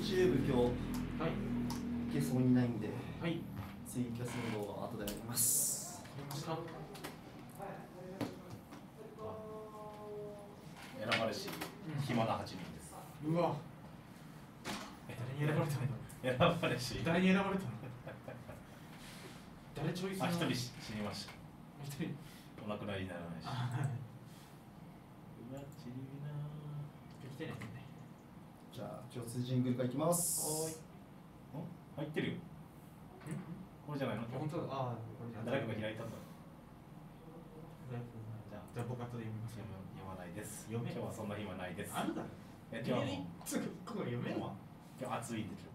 YouTube 今日、 はい。 いけそうにないんで、 はい。 ツイキャスの動画は後でやります。 わかりました。 選ばれし暇な8人です。 うわ。誰に選ばれたの？ 選ばれし誰に選ばれたの？誰チョイス？ あ、1人死にました。 一人。 お亡くなりにならないし。 あ、 うわ、ちりびなできてないね。 じゃあ共通ジングルからいきます。 おーい。入ってるよ。これじゃないの？ 本当だ。ああ、これじゃ誰かが開いたんだ。 じゃあ僕後で読みます。 読まないです。 読め。 今日はそんな暇ないです。 あるだろ。 今日はもうすぐここ読めるわ。 今日暑いんでしょ。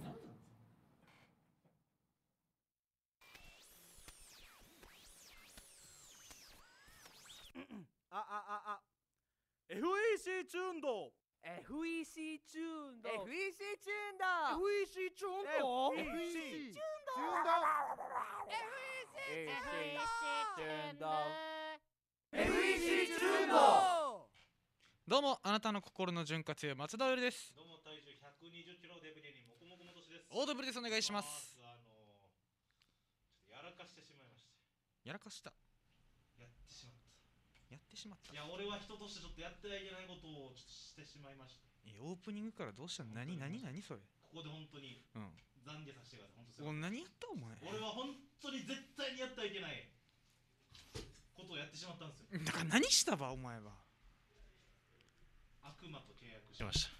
FEC チューンド FEC チューンド FEC チューンだ FEC チューンド FEC チューンだ FEC チューンドどうも、あなたの心の潤滑油松田うるです。 どうも、体重120キロデブリにもこもこもとしです。 オードブルです。お願いします。 ちょっとやらかしてしまいました。 やらかした。 やってしまった。 やってしまった。 いや、俺は人としてちょっとやってはいけないことをちょっとしてしまいました。 オープニングからどうしたの？何それ？ ここで本当に懺悔させてください。本当すいません。 何やったお前。 俺は本当に絶対にやってはいけないことをやってしまったんですよ。 だから何したばお前は。 悪魔と契約しました。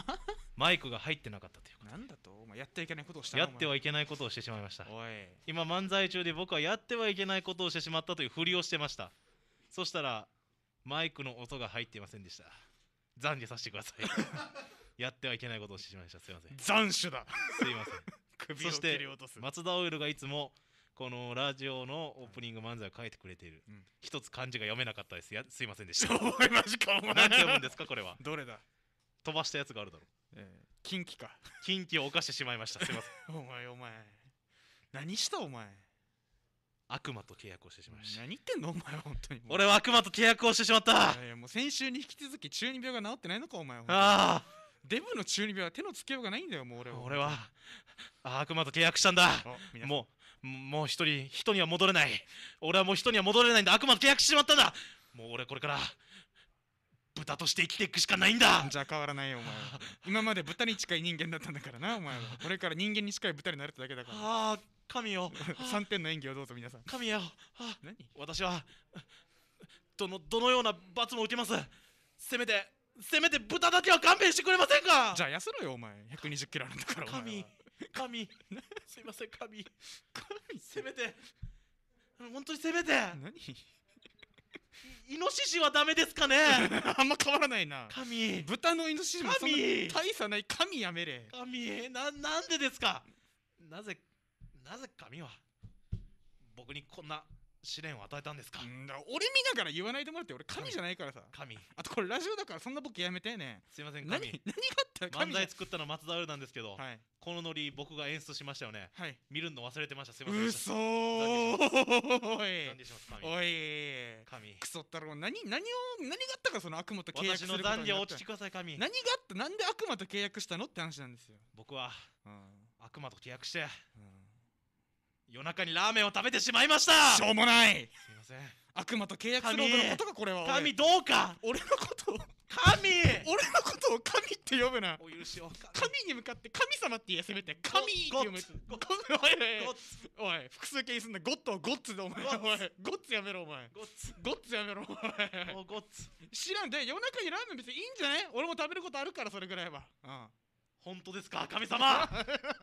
マイクが入ってなかったということ。 なんだとお前やってはいけないことをしたやってはいけないことをしてしまいました。 おい。 今漫才中で僕はやってはいけないことをしてしまったというふりをしてました。そしたらマイクの音が入っていませんでした。懺悔させてください。やってはいけないことをしてしまいました。すいません。 斬首だ。 すいません。 首をそして切り落とす。 松田オイルがいつもこのラジオのオープニング漫才を書いてくれている。一つ漢字が読めなかったです。すいませんでした。 お前マジかお前。 なんて読むんですかこれは。 どれだ。 飛ばしたやつがあるだろう。 近畿か。 近畿を犯してしまいました。すいません。 お前。何したお前。 悪魔と契約をしてしまいました。 何言ってんのお前は本当に。 俺は悪魔と契約をしてしまった。 いやもう先週に引き続き中二病が治ってないのかお前は。 ああ。 デブの中二病は手のつけようがないんだよもう俺は。 悪魔と契約したんだ。もう人には戻れない。俺はもう人には戻れないんだ。悪魔と契約してしまったんだ。もう俺これから豚として生きていくしかないんだ。 じゃあ変わらないよお前は。今まで豚に近い人間だったんだからなお前は。これから人間に近い豚になるってだけだから。 ああ神よ。 3点の演技をどうぞ皆さん。 神よ。 何？ 私はどのような罰も受けます。せめて豚だけは勘弁してくれませんか。 じゃあ痩せろよお前。120キロあるんだから。 神すいません。神せめて本当にせめて。 何？ イノシシはダメですかね。 あんま変わらないな。 神豚のイノシシもそんな大差ない。神やめれ。 神なんでですか。なぜ神は僕にこんな試練を与えたんですか。 俺見ながら言わないでもらって。俺神じゃないからさ。 神あとこれラジオだからそんなボケやめてね。 すいません。 何があった漫才作ったの松田ウルなんですけど、 はい、 このノリ僕が演出しましたよね。 はい、 見るの忘れてました。すいません。 嘘ー。おい神クソったろ。何があったかその悪魔と契約することになった。 私の懺悔をお聞きください。神何があった。なんで悪魔と契約したのって話なんですよ。 僕は悪魔と契約して夜中にラーメンを食べてしまいました。 しょうもない。 すいません。 悪魔と契約するほどのことかこれは。 神どうか俺のことを神って呼ぶな。 お許しを。 神に向かって神様って言え。せめて神って読む。おい複数形にすんな。ゴッドをゴッツでお前。おいゴッツやめろお前。ゴッツやめろお前。 ゴッツ知らんで。夜中にラーメン別にいいんじゃない。俺も食べることあるからそれぐらいは。 本当ですか神様。ありがとうございます。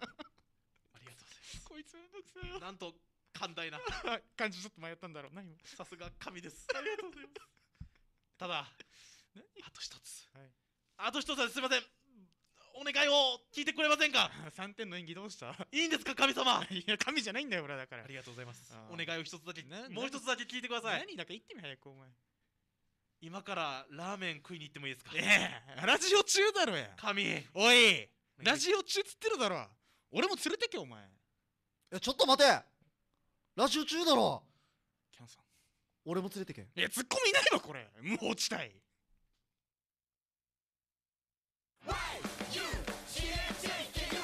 こいつめんどくさいよ。 なんと寛大な感じ。ちょっと迷ったんだろう。何も。 さすが神です。ありがとうございます。ただあと一つ。あと一つはすいません。お願いを聞いてくれませんか。 3点の演技どうした。 いいんですか神様。 いや神じゃないんだよ俺は。だからありがとうございます。お願いを一つだけもう一つだけ聞いてください。 何だか言ってみ早くお前。 今からラーメン食いに行ってもいいですか。 ラジオ中だろや。 神おいラジオ中つってるだろ。俺も連れてけお前。 ちょっと待て。ラジオ中だろ。 キャンさん俺も連れてけ。 いやツッコミいないわこれ。もう落ちたい。 YUCHQ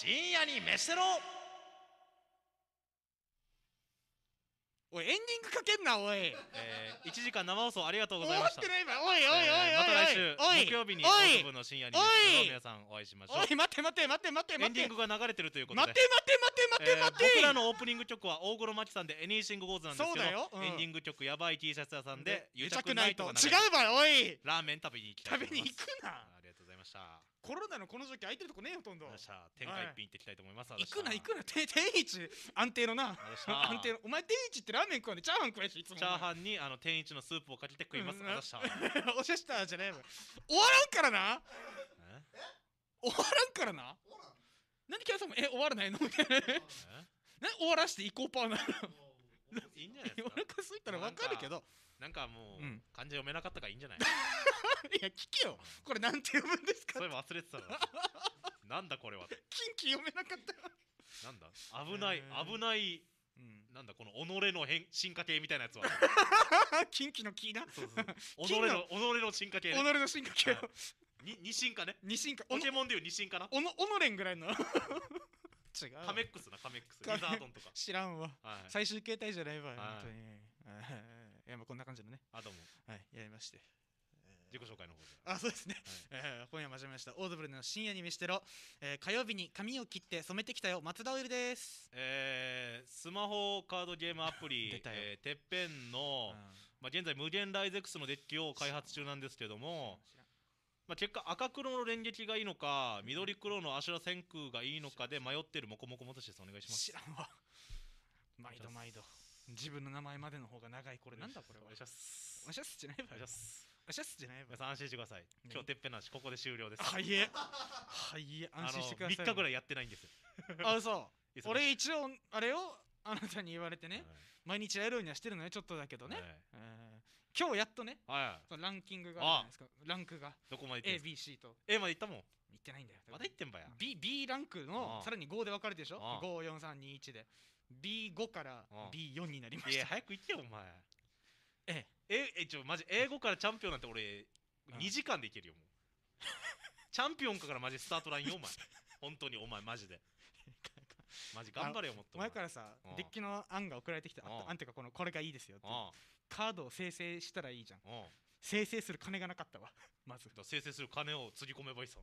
深夜に飯テロ。 おいエンディングかけんなおい。 1時間生放送ありがとうご終わっざいました。 てないわおいおいおいおいおいまた来週おい木曜日においオート部の深夜に飯テロ皆さんお会いしましょう。 おい待って待って待って待ってエン待ってディングが流れてるということで待って待って待って待って待って、 僕らのオープニング曲は大黒摩季さんで「Anything Goes」なんですけど、 そうだようんエンディング曲やばい T シャツ屋さんで「 癒癒着着ないいとなとか流れ違うわおい。 ラーメン食べに行きたいと食べ思います。 に行くな。 ありがとうございました。あコロナのこの時期空いてるとこねえよほとんど。 りがとうございました。天下一品行ってきたいと思います。 行くな行くな天一安定のなありがとうございました安定のお前天一ってラーメン食わんでチャーハン食えしいつもチャーハンに天一のスープをかけて食います。 うんありがとうございました。 ンおしゃしたじゃねえわ終わらんからなえ終わらんからな何キャラさんも終わらないのみたいなね終わらしていこうパーなえいいんじゃないですおか。 腹空いたら分かるけどなんかもううん漢字読めなかったからいいんじゃない。 いや聞けよこれなんて読むんですかそういえば忘れてたな。なんだこれは。 近畿読めなかったなんだ危ない危ないうんなんだこの己の進化系みたいなやつは。 近畿のキーなそうそう己金のの進化系己ね。 の進化系を二進化ね。 二進化ポケモンでいう二進化な。 おのれんぐらいの違うわカメックスなカメックス。リカメザードンとか。 知らんわはい。 最終形態じゃないわはい本当にいやまあこんな感じのねあどうもはいやりまして自己紹介の方で。 あそうですね今夜も始めましたオードブルの深夜に飯テロ火曜日に髪を切って染めてきたよ松田オイルですスマホカードゲームアプリ出たよてっぺんのまあ現在無限ライゼックスのデッキを開発中なんですけども。まあ、結果赤黒の連撃がいいのか緑黒のアシュラ千空がいいのかで迷ってるモコモコモトシです。お願いします。 知らんわ毎度毎度自分の名前までの方が長いこれなんだこれはお願いします。 おしゃすじゃないわお願いします。 おしゃすじゃないわ皆さん安心してください。今日てっぺんの話ここで終了です。 はいえはいえ安心してください 3日ぐらいやってないんですよ。 あそう忙しい俺一応あれをあなたに言われてねはい毎日やるようにはしてるのよちょっとだけどねはい今日やっとねはいそのランキングがあるじゃないですかランクがどこまで行ってんすか。 ABC と A まで行ったもん。 言ってないんだよまだ行ってんばや。 B ランクのああさらに5で分かれてるでしょああ 54321で B5 からああ B4 になりまいやした早く行けよお前。 えマジ英語からチャンピオンなんて俺うん 2時間でいけるよもう。チャンピオンからマジスタートラインよお前。本当にお前マジで。マジ頑張れよもっと。 前からさああデッキの案が送られてきてあああんてかこれがいいですよってあカードを生成したらいいじゃんあああ生成する金がなかったわまずだから生成する金をつぎ込めばいいさ。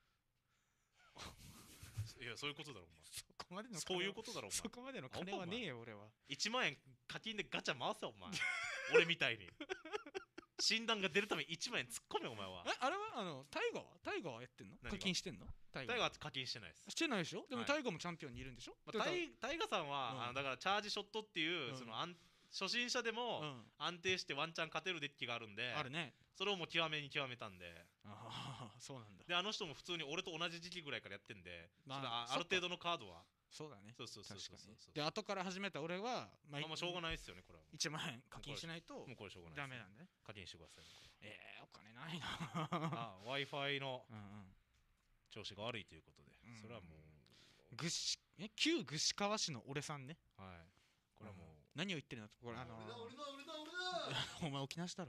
いやそういうことだろお前。 そこまでのそういうこことだろおそこまでの金はねえよ俺は前。1万円課金でガチャ回せお前。俺みたいに。診断が出るために1万円突っ込めお前は。 あれはタイガーはやってんの何が課金してんのタイガータイガー課金してないです。 してないでしょでもはいタイガーもチャンピオンにいるんでしょまあ、タイガさんは、 うんだからチャージショットっていう、 うんその初心者でもうん安定してワンチャン勝てるデッキがあるんで、 あるねそれをもう極めに極めたんで、 ああそうなんだであの人も普通に俺と同じ時期ぐらいからやってんで、 まあちょっとあそっかる程度のカードは、 そうだねそうそうそう確かにそうそうで後から始めた俺はまあ、もうしょうがいないですよねこれは。 1万円課金しないともうこれしょうがないですダメなんだね課金してください。 お金ないな Wi-Fi のうんうん調子が悪いということで、 うんそれはも旧串川市の俺さんねう、はい、これはもう、 何を言ってるのこれ俺だ俺だ俺だ俺だお前沖縄市だろ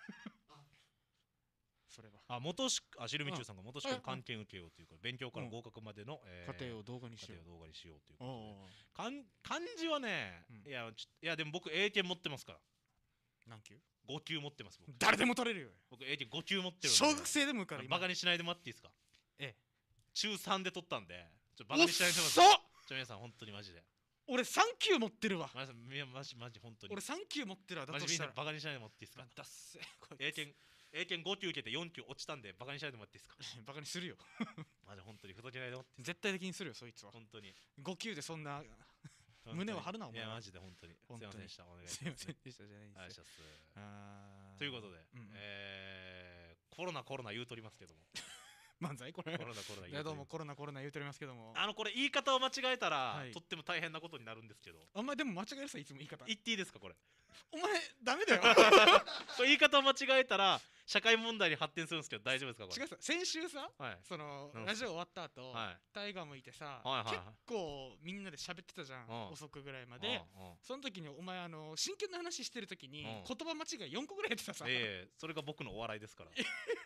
それは元ししるみちゅうさんが元しくうん関係受けようというか、勉強から合格までの、 家庭を動画にしよう家庭を動画にしようということで。 おう漢字はね、 うんいやでも僕英検持ってますから何級 5級持ってます僕。 誰でも取れるよ僕英検5級持ってるんで小学生でも受かる今バカにしないでもらっていいですか。 ええ中3で取ったんでバカにしないでもらってそっ皆さん本当にマジで俺3級持ってるわマジ本当に俺3級持ってるわだマジみんなとしたらバカにしないでもらっていいですか。 だっせこいつ英検5級受けて4級落ちたんでバカにしないでもらっていいですか。 バカにするよマジ本当にふざけないでもらっていいです絶対的にするよそいつはか。本当に 5級でそんな胸を張るなお前はいやマジで本当にすい本当にませんでした。お願いしすいますませんでしたじゃないんお願いですよしますあーということで、 うんコロナ言うとりますけども漫才これコロナいやどうも言うとります。 コロナ言うておりますけどもこれ言い方を間違えたら、 はいとっても大変なことになるんですけど、 あんまでも間違えるさいつも言い方言っていいですかこれ。 お前ダメだよこれ言い方を間違えたら社会問題に発展するんですけど大丈夫ですかこれ。 違うさ先週さはいそのうんラジオ終わった後はいタイガーもいてさはいはいはい結構みんなで喋ってたじゃうんん遅くぐらいまでその時にお前真剣な話してる時にうん言葉間違い4個ぐらいやってたさそれが僕のお笑いですから。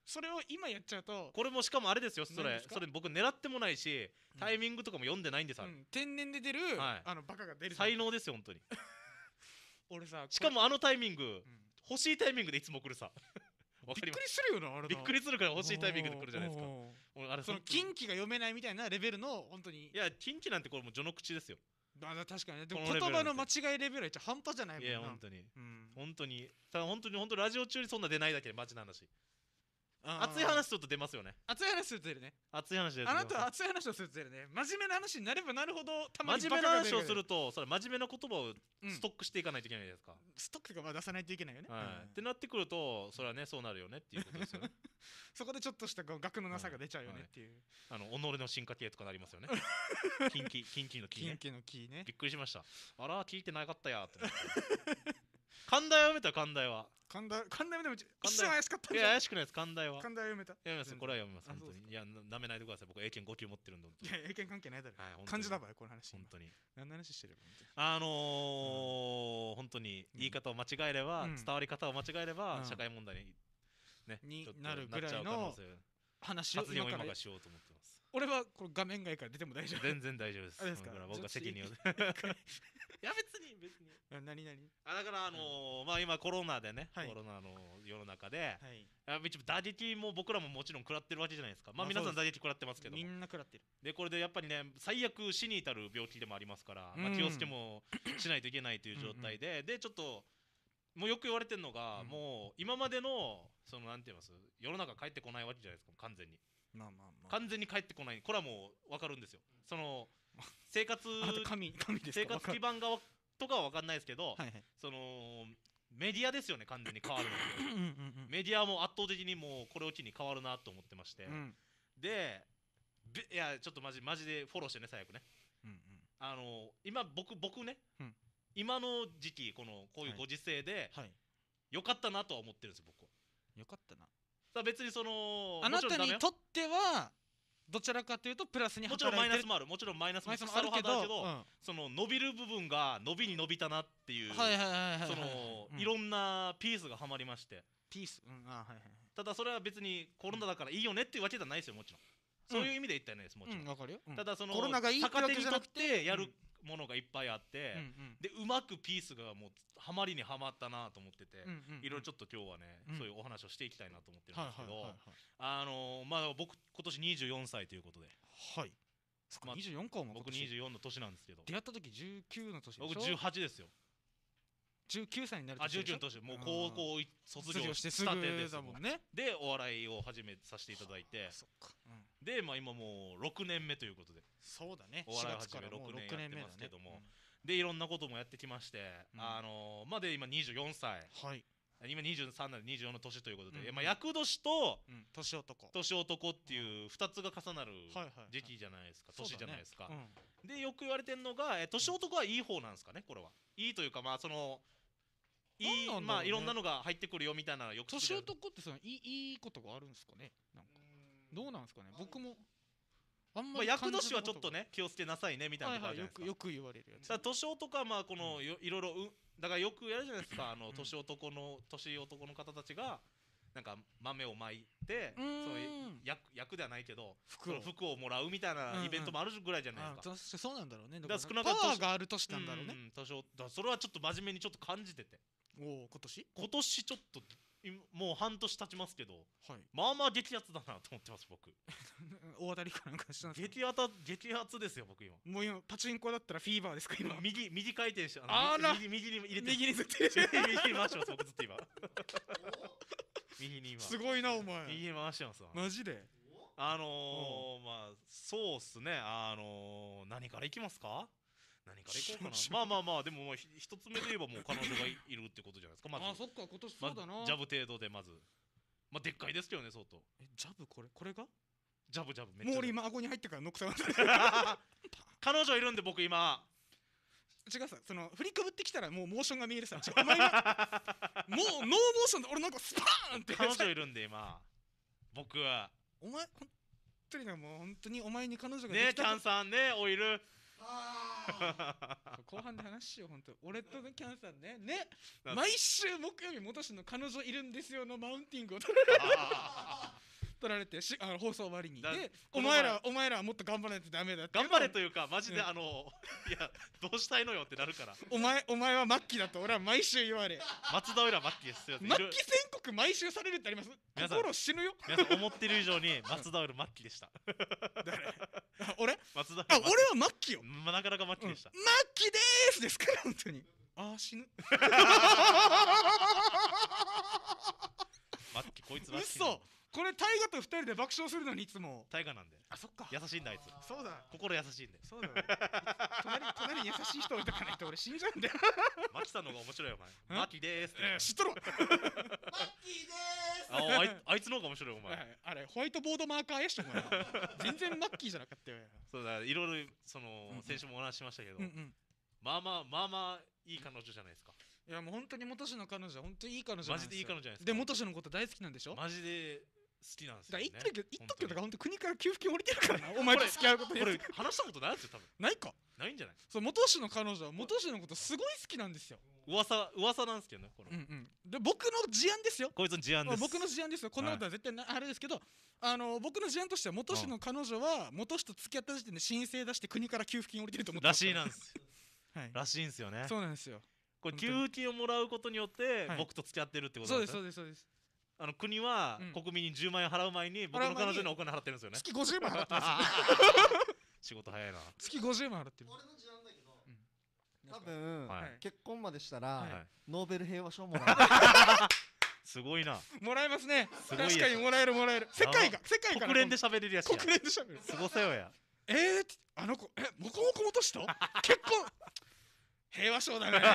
それを今やっちゃうと、 これもしかもあれですよ、そ何ですかれそれ僕狙ってもないしタイミングとかも読んでないんです、あれ天然で出る、 はいバカが出るじゃん才能ですよ本当に。 俺さしかもあのタイミングうん欲しいタイミングでいつも来るさ。わかります。 びっくりするよなあれなびっくりするから欲しいタイミングで来るじゃないですか。 おー俺あれその本当に近畿が読めないみたいなレベルの本当にいや近畿なんてこれもう序の口ですよ。 確かにねでもこのレベル言葉の間違いレベルは一応半端じゃないもんないや本当にうん本当にただ本当にラジオ中にそんな出ないだけでマジな話。 あー熱い話すると出ますよね。 熱い話すると出るね熱い話で出あなます。 たは熱い話をすると出るね真面目な話になればなるほどたまに真面目な話をするるとそれ真面目な言葉をうんストックしていかないといけないじゃないですか。 ストックがまあ出さないといけないよねはい。 うんってなってくるとそれはねそうなるよねっていうことですよね。 そこでちょっとしたこう額のなさが出ちゃうよねっていう己の進化系とかなりますよね。キンキのキね。 近畿のキーねびっくりしました。あら聞いてなかったやと思って。寛大は読めた寛大は。 神田でも一大瞬怪しかったいじゃんや怪しくないです寛大は。 神田は読めた読みますこれは読みますあ本当に。 そういやなめないでください僕英検5級持ってるんで本当に。 いや英検関係ないだろはい本当に漢字だばよこの話本当に。 何の話してる本当に言い方を間違えれば、 うん伝わり方を間違えれば、 うん社会問題にねにちょっとなるぐらいのなっちゃう可能性話を発言を今から今からしようと思ってます。 俺はこれ画面外から出ても大丈夫全然大丈夫です。 あれですかだから僕は責任を。いちょや別に何だからまあ今コロナでね、 はいコロナの世の中で、 はい一応打撃も僕らももちろん食らってるわけじゃないですか。まあまあ皆さんそう打撃食らってますけどみも。 んな食らってるでこれでやっぱりね最悪死に至る病気でもありますから、まあうん気をつけもしないといけないという状態で、でちょっともうよく言われてるのが、 うんもう今までのそのなんて言います世の中帰ってこないわけじゃないですか完全に。 まあ完全に帰ってこないこれはもう分かるんですよ。その生活あなた神ですか生活基盤側とかは分かんないですけど、 はいはいそのメディアですよね完全に変わるのってうんうんメディアも圧倒的にもうこれを機に変わるなと思ってまして、 うんでいやちょっとマジでフォローしてね最悪ね。 うん今僕ね、 うん今の時期こういうご時世ではい良かったなとは思ってるんですよ僕は。 よかったなさあ別にそのあなたもちろんダメよにとってはどちらかというとプラスにもちろんマイナスももあるもちろんマイナスもあるけどだけど、その伸びる部分が伸びに伸びたなっていう、 はいはいはいはいそのいろんなピースがはまりまして、 ピースはいはいただそれは別にコロナだからいいよねっていうわけじゃないですよもちろん。そういう意味で言ったらないですもちろん。 わかるよただそのコロナがいいってわけじゃなくて逆手にとってやるものがいっぱいあって、 うんでうまくピースがもうハマりにはまったなと思ってて、いろいろちょっっと今日はね、 うんそういうお話をしていきたいなと思ってるんですけど、 はいまあ僕今年24歳ということで、 はいそっかまあ 24かも僕24の年なんですけど、 出会った時19の年でしょ僕18ですよ。 19歳になるあ年でしょ 19の年もう高校卒業卒業してすしたぐてですもんだもんねでお笑いを始めさせていただいて、 そっかでまあ今もう6年目ということで、 そうだねお笑い 4月からもう始め 6年目だね六年やってますけどもでいろんなこともやってきまして、 うんまあで今24歳、 はい今23なので24の年ということで、 うんまあ厄年と年男年男っていう2つが重なるはいはい時期じゃないですか、 そうだね年じゃないですか、 うんでよく言われてるのが年男はいい方なんですかねこれはいいというかまあそのいいなんなんだろうねまあいろんなのが入ってくるよみたいなのよく聞いて年る男ってそのいいことがあるんですかねなんかどうなんですかね僕もあんまあ厄感じ年はちょっとねね気をつけなさいねみたいなとこあるじゃないですか、 よく言われるやつだから年男はまあこのいろいろだからよくやるじゃないですか年男の方たちがなんか豆をまいてうーんそういう役ではないけど服をその服をもらうみたいなイベントもあるぐらいじゃないですか。 そうなんだろうねだからだ少なかったパワーがある年なんだろうねだからそれはちょっと真面目にちょっと感じてておお今年今年ちょっともう半年経ちますけどはいまあまあ激アツだなと思ってます僕。 大当たりかなんかしたんですか激アツですよ僕今。 もう今パチンコだったらフィーバーですか今右回転してあら右に入れて右にずってる右に回してます僕ずっと今。右に今すごいなお前右に回してますわ。 マジでまあそうっすね何からいきますか。何からいこうかな。まあでも一つ目で言えばもう彼女がいるってことじゃないですかまず。 あそっか今年そうだなジャブ程度でまずまあでっかいですけどね相当。 ジャブこれがジャブめっちゃもう俺今顎に入ってからノックされ彼女いるんで僕今違うさその振りくぶってきたらもうモーションが見えるさ違うお前がもうノーモーションで俺なんかスパーンって彼女いるんで今僕はお前本当にねもう本当にお前に彼女がでねキャンきたさんねオイル後半で話しよう、本当。俺とねキャンさんね、ね、 なん毎週木曜日元氏の彼女いるんですよのマウンティングを取られて放送終わりに。 だで、 この前お前らはもっと頑張らないとダメだって。 頑張れというかマジでうんいやどうしたいのよってなるからお前は末期だと俺は毎週言われ。 松田浦末期ですよ末期宣告毎週されるってあります？ 皆さん心死ぬよ。 皆さん思ってる以上に松田浦末期でした俺松田俺浦は末期よ。 なかなか末期でした、 末期でーすですから本当に。あー死ぬ。 末期こいつ末期嘘。これ大河と二人で爆笑するのにいつも。 大河なんであ、そっか。 優しいんだあいつそうだ。 心優しいんでそうだ。隣に優しい人置いとかないと俺死んじゃうんだよ。 マキさんの方が面白いよお前マキでーすって知っとるわ。 あいつの方が面白いお前あれホワイトボードマーカーやしお前。全然マッキーじゃなかったよ。 そうだいろいろうん先週もお話ししましたけど、 うんうん。 まあいい彼女じゃないですかいやもう本当に元氏の彼女は本当にいい彼女なんですよ。 マジでいい彼女じゃないですかで元氏のこと大好きなんでしょ。 マジで好きなんですだよ、ね、 から言っとくけど本当国から給付金降りてるからな。お前と付き合うことにこれよって話したことないですよ多分ないか。 ないんじゃないそう元氏の彼女は元氏のことすごい好きなんですよ。 噂なんですけどねこれ、 うんうん。で僕の事案ですよ。 こいつの事案です僕の事案ですよ。こんなことは絶対な、あれですけど、僕の事案としては元氏の彼女は元氏と付き合った時点で申請出して国から給付金降りてると思ってらますしいなんですはい。 らしいんですよねそうなんですよ。 これ本当に給付金をもらうことによってはい僕と付き合ってるってことそうですなんですよそうですそうです。 国はうん国民に10万円払う前に僕の彼女にお金払ってるんですよね月50万払ってますよ。 仕事早いな月50万払ってる。 俺の事案だけどうん多分はい結婚までしたらはいノーベル平和賞もらすごいなもらえますね。 すごいやつ確かにもらえるもらえる。世界から国連で喋れるやつや国連でしゃべる。 すごせよやあの子もこもこ元氏と結婚。平和賞だね。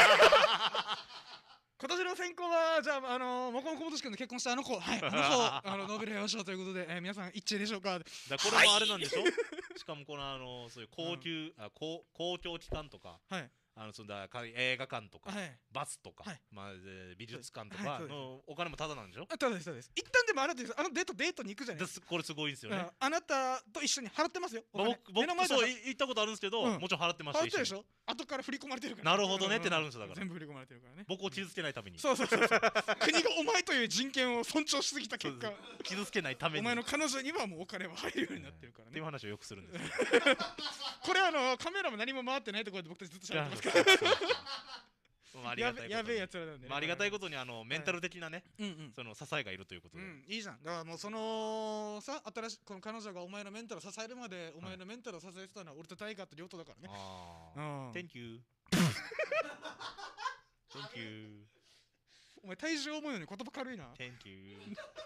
今年の選考はじゃあもこもこ元氏君の結婚したあの子、はい、ノーベル平和賞ということで、皆さん一致でしょうか。 だからこれもあれなんでしょ、しかもこのそういう公共機関とかはい映画館とか、 はい。 バスとか、 はい美術館とかはいそうですのお金もタダなんでしょ、 ただですただです。一旦でもあなたです。デートに行くじゃないですか。 これすごいんですよね、 あなたと一緒に払ってますよ。お金僕目の前でそう行ったことあるんですけど、 うんもちろん払ってました払ってるでし一緒にょ。後から振り込まれてるから。 なるほどねってなるんですよだから全部振り込まれてるからね。 僕を傷つけないためにそう国がお前という人権を尊重しすぎた結果、 傷つけないためにお前の彼女にはもうお金は入るようになってるからねっていう。話をよくするんですよこれカメラも何も回ってないところで僕たちずっと喋ってますからまあありがたいことにやべえやつらなんでね。 まあありがたいことにメンタル的なね、 うんうん。 その支えがいるということで、 いいじゃん。だからもう新しこの彼女がお前のメンタルを支えるまでお前のメンタルを支えてたのは俺とタイガーと両党だからね。 ああうん。 Thank you Thank you お前体重重いのに言葉軽いな。 Thank you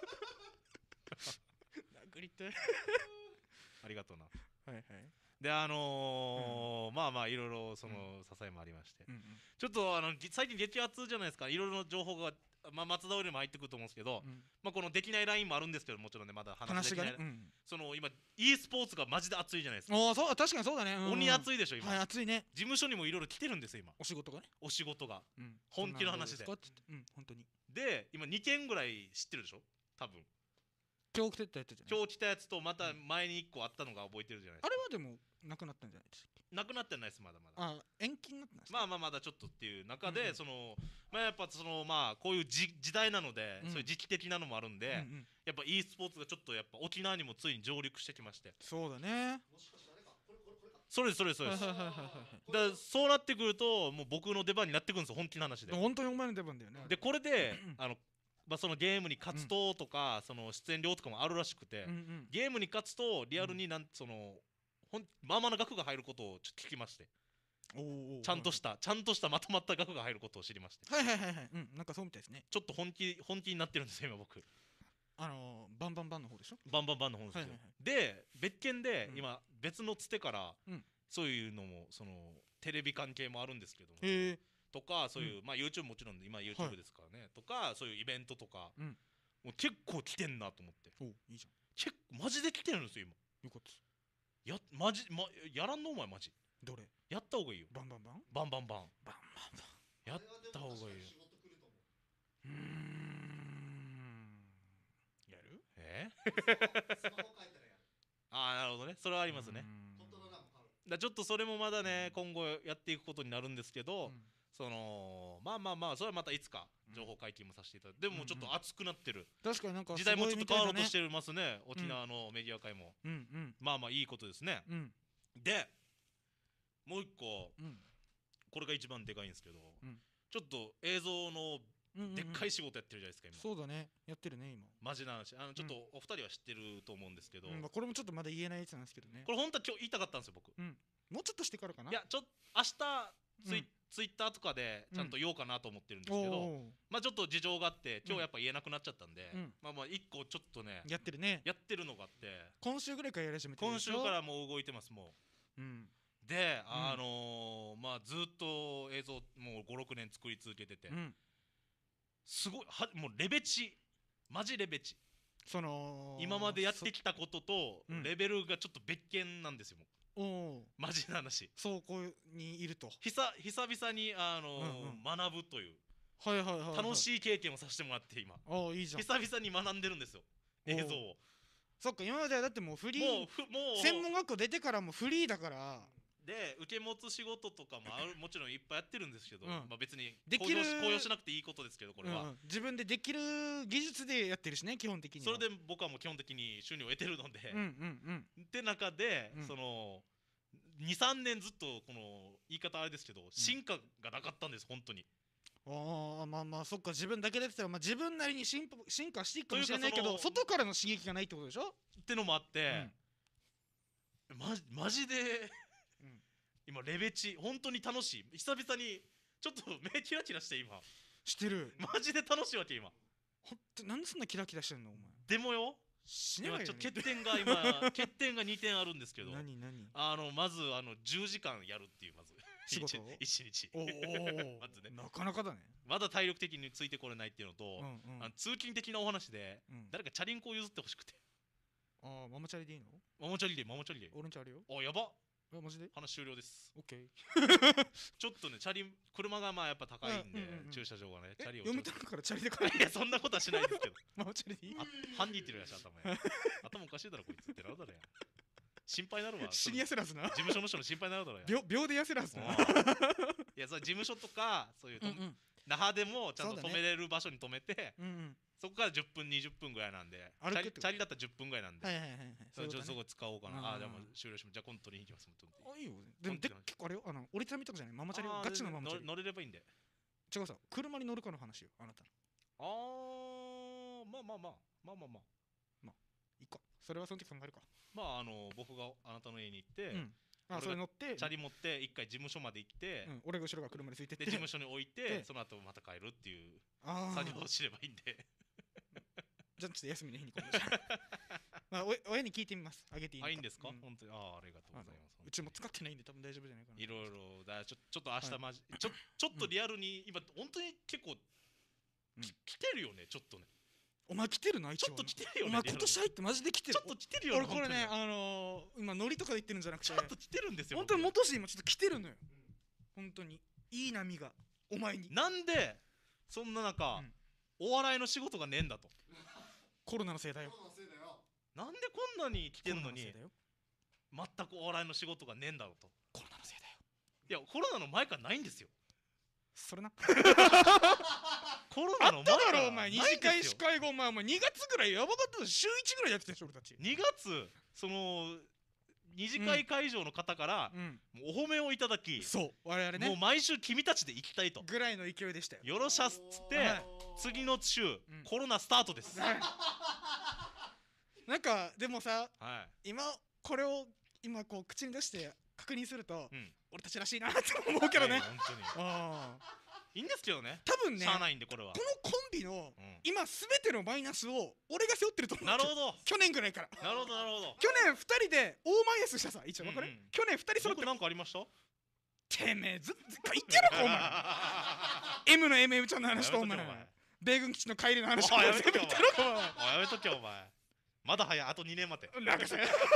殴りてえ。 ありがとうなはいはい。 でまあいろいろその支えもありまして、 うんうんちょっと最近激アツじゃないですか、いろいろな情報が、松田よりも入ってくると思うんですけど、 うん。 このできないラインもあるんですけど、もちろんねまだ話できない、 話がね。うん。 今 e スポーツがマジで熱いじゃないですか、 そう確かにそうだね。 鬼熱い。 いでしょ今、 はい熱いね。 事務所にもいろいろ来てるんですよ今お仕事がね。 お仕事がうん。 本気の話でこんなのどうすかって言って本当に。 で今2件ぐらい知ってるでしょ多分今日来てたやつじゃない。 今日来たやつとまた前に1個あったのが覚えてるじゃないですか、 あれはでもなくなったんじゃないですか。 なくなってないですまだまだ延期になってます。 まだちょっとっていう中で、 うんうんやっぱこういう時代なので、 うんそういう時期的なのもあるんで、 うんうん。 やっぱ e スポーツがちょっとやっぱ沖縄にもついに上陸してきましてそうだね。 それですそうですはいはいはいはいはい。 だからそうなってくるともう僕の出番になってくるんですよ本気の話で本当にお前の出番だよね。 でこれでそのゲームに勝つととか、その出演料とかもあるらしくて、 うんうん。 ゲームに勝つとリアルにまあまあな額が入ることをちょっと聞きましてちゃんとしたまとまった額が入ることを知りましてはいはいはいはい。うん。なんかそうみたいですね。 ちょっと本気になってるんですよ今僕バンバンバンの方でしょ。 バンバンバンの方ですよ、 はいはいはいで別件で、 うん今別のつてから、 うんそういうのもテレビ関係もあるんですけどもへえ。 とかそういう、まあ YouTube もちろん今 YouTube ですからね、とかそういうイベントとか、 うんもう結構来てんなと思っておいいじ結構マジで来てるんですよ今ゃん。よかった。 やらんのお前マジどれ？ やった方がいいよバンバンバン。 バンバンバンバンバンバン。 やった方がいいよやる？ ああなるほどねそれはありますねだちょっとそれもまだね今後やっていくことになるんですけど、そのまあそれはまたいつか情報解禁もさせていただいて、でもちょっと熱くなってる、 確かになんか時代もちょっと変わろうとしてる。 ますね、沖縄のメディア界も。 うんまあいいことですね。 うんでもう一個うんこれが一番でかいんですけど、 うんちょっと映像のうん。 でっかい仕事やってるじゃないですか今。 そうだね、やってるね今。 マジな話、ちょっとお二人は知ってると思うんですけど、 まあこれもちょっとまだ言えないやつなんですけどね。 これ本当は今日言いたかったんですよ僕。 もうちょっとしてからかな。 いや明日ツイッターとかでちゃんと言おうかなと思ってるんですけど、 おーまあちょっと事情があって今日やっぱ言えなくなっちゃったんで、 うんまあ一個ちょっとねやってるね。 やってるのがあって、 今週ぐらいからやり始めてる今でしょ。 週からもう動いてますもう。 うんでまあずっと映像もう56年作り続けてて、 うん。 すごいもうレベチ、マジレベチ、 その今までやってきたこととうんレベルがちょっと別件なんですよもう。 おお。 マジな話、 そうこうにいると。 久々に学ぶというはいはいはいはい。 楽い。 しい経験をさせてもらって今ああいいじゃん。 久々に学んでるんですよおう映像を。 そっか今まではだってもうフリー。 もう専門学校出てからもフリーだから。 で受け持つ仕事とかももちろんいっぱいやってるんですけど、 うんまあ別に公できる表しなくていいことですけどこれは、 自分でできる技術でやってるしね基本的には。 それで僕はもう基本的に収入を得てるので、って中で、 うんその23年ずっとこの言い方あれですけど進化がなかったんです本当に。 ああまあまあそっか自分だけでって言ったらまあ自分なりに進化していくかもしれないけどというかその外からの刺激がないってことでしょ。 ってのもあって、マジで、 うん今レベチ本当に楽しい、久々にちょっと目キラキラして今してる。 マジで楽しいわけ今。 ほんとなんでそんなキラキラしてんのお前。 でもよ死ねばいいのに。 今ちょっと欠点が今欠点が2点あるんですけど、 何まず10時間やるっていうまず仕事を一日おおまずねなかなかだね。 まだ体力的についてこれないっていうのと、 うんうん通勤的なお話でうん誰かチャリンコを譲ってほしくて、 ああママチャリでいいの？ ママチャリで俺んちあるよ。 おやばあマジで？ 話終了です。 オッケー。 ちょっとね車がまあやっぱ高いんで、 うん駐車場がねチャリを読みたくからチャリで帰る。 いやそんなことはしないですけどママチャリでいい？ 犯人ってるやし頭や頭おかしいだろこいつってなるだろや心配なるわ死に痩せらずな。 事務所の人の心配になるだろや秒で痩せらずな。 いやそれ事務所とかそういう那覇でもちゃんと止めれる場所に止めてそこから10分20分ぐらいなんでチ歩くってことャリだったら10分ぐらいなんではいはいはいはい。 それちょっとそここ使おうかうんな。じゃあもう終了します。じゃあ今度取りに行きます。 あいいよ。でも結構あれよ折りたたみとかじゃないママチャリよ。ガチのママチャリ。 乗れればいいんで。 違うさ車に乗るかの話よあなたの。 まあいいかそれはその時考えるか。 僕があなたの家に行ってそれ乗ってチャリ持って一回事務所まで行って俺が後ろが車についてってで事務所に置いてでその後また帰るっていうあ作業をすればいいんで。 じゃあちょっと休みの日に今度まあ親に聞いてみますあげていいのか。 いいんですかうん本当にありがとうございます。 うちも使ってないんで多分大丈夫じゃないかな。 いろいろだちょっと明日マジちょっとリアルに今本当に結構来てるよねちょっとね。 お前来てるな一応ちょっと来てるよね。 お前今年入ってマジで来てる。 ちょっと来てるよね。 俺これね本今ノリとかで言ってるんじゃなくて当にちょっと来てるんですよ。 本当に元し今ちょっと来てるのよ本当にいい波がお前に。 なんでそんな中、お笑いの仕事がねえんだと。 コロナのせいだよ。 なんでこんなに来てんのにコロナのせいだよ。 全くお笑いの仕事がねえんだろうと。 コロナのせいだよ。 いやコロナの前からないんですよ。 それなコロナのあった前からだろお前二次会司会後お前2月ぐらいやばかったぞ週1ぐらいやってたでしょ俺たち。 2月その二次会会場の方から、もうお褒めをいただき、 そう我々ねもう毎週君たちで行きたいとぐらいの勢いでしたよ。 よろしゃっつって、 はい次の週、コロナスタートです。 なんかでもさはい今これを今こう口に出して確認すると、 うん俺たちらしいなって思うけどね。 本当にああいいんですけどね。 多分ねしゃあないんでこれはこ。のコンビのうん今すべてのマイナスを俺が背負ってると思う。 なるほど去年ぐらいからなるほどなるほど。 去年2人で大マイナスしたさ一応わかる、 うんうん去年2人揃って僕なんかありました？ てめえずっと言ってやろかお前M の MM ちゃんの話とお前やめとけお前米軍基地の帰りの話とおいやめとけお前言ってやろかおいやめとけお前。まだ早いあと2年待て。 お前なんかさ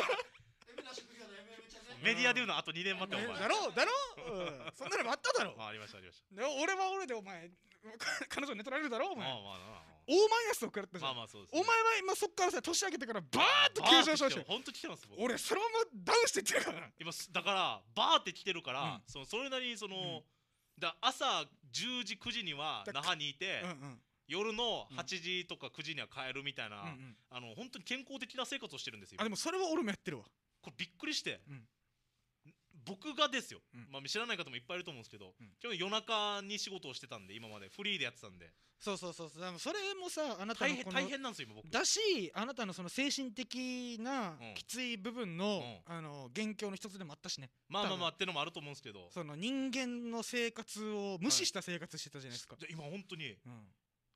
メディアで言うのあと2年待てお前。 だろう、そんなのもあっただろありましたありました。 で俺は俺でお前彼女に寝取られるだろお前まあまあな大前安を食らったじゃんまあまあそうです、 お前は今そっからさ年明けてからバーッと急上昇してほんと来てます僕俺そのままダウンしていってるからな今だからバーって来てるから、 うんそれなりに朝10時9時にはだ那覇にいて、 うんうん夜の8時とか9時には帰るみたいな、 うん本当に健康的な生活をしてるんですよあでもそれは俺もやってるわこれびっくりして、 うん僕がですよ、 うんまあ、知らない方もいっぱいいると思うんですけど、 うん今日夜中に仕事をしてたんで今までフリーでやってたんでそうそれもさあなたのこの大変なんですよ今僕だしあなたのその精神的なうんきつい部分の元凶の一つでもあったしねまあまあまあ多分ってのもあると思うんですけどその人間の生活を無視した生活してたじゃないですかじゃあ今本当にうん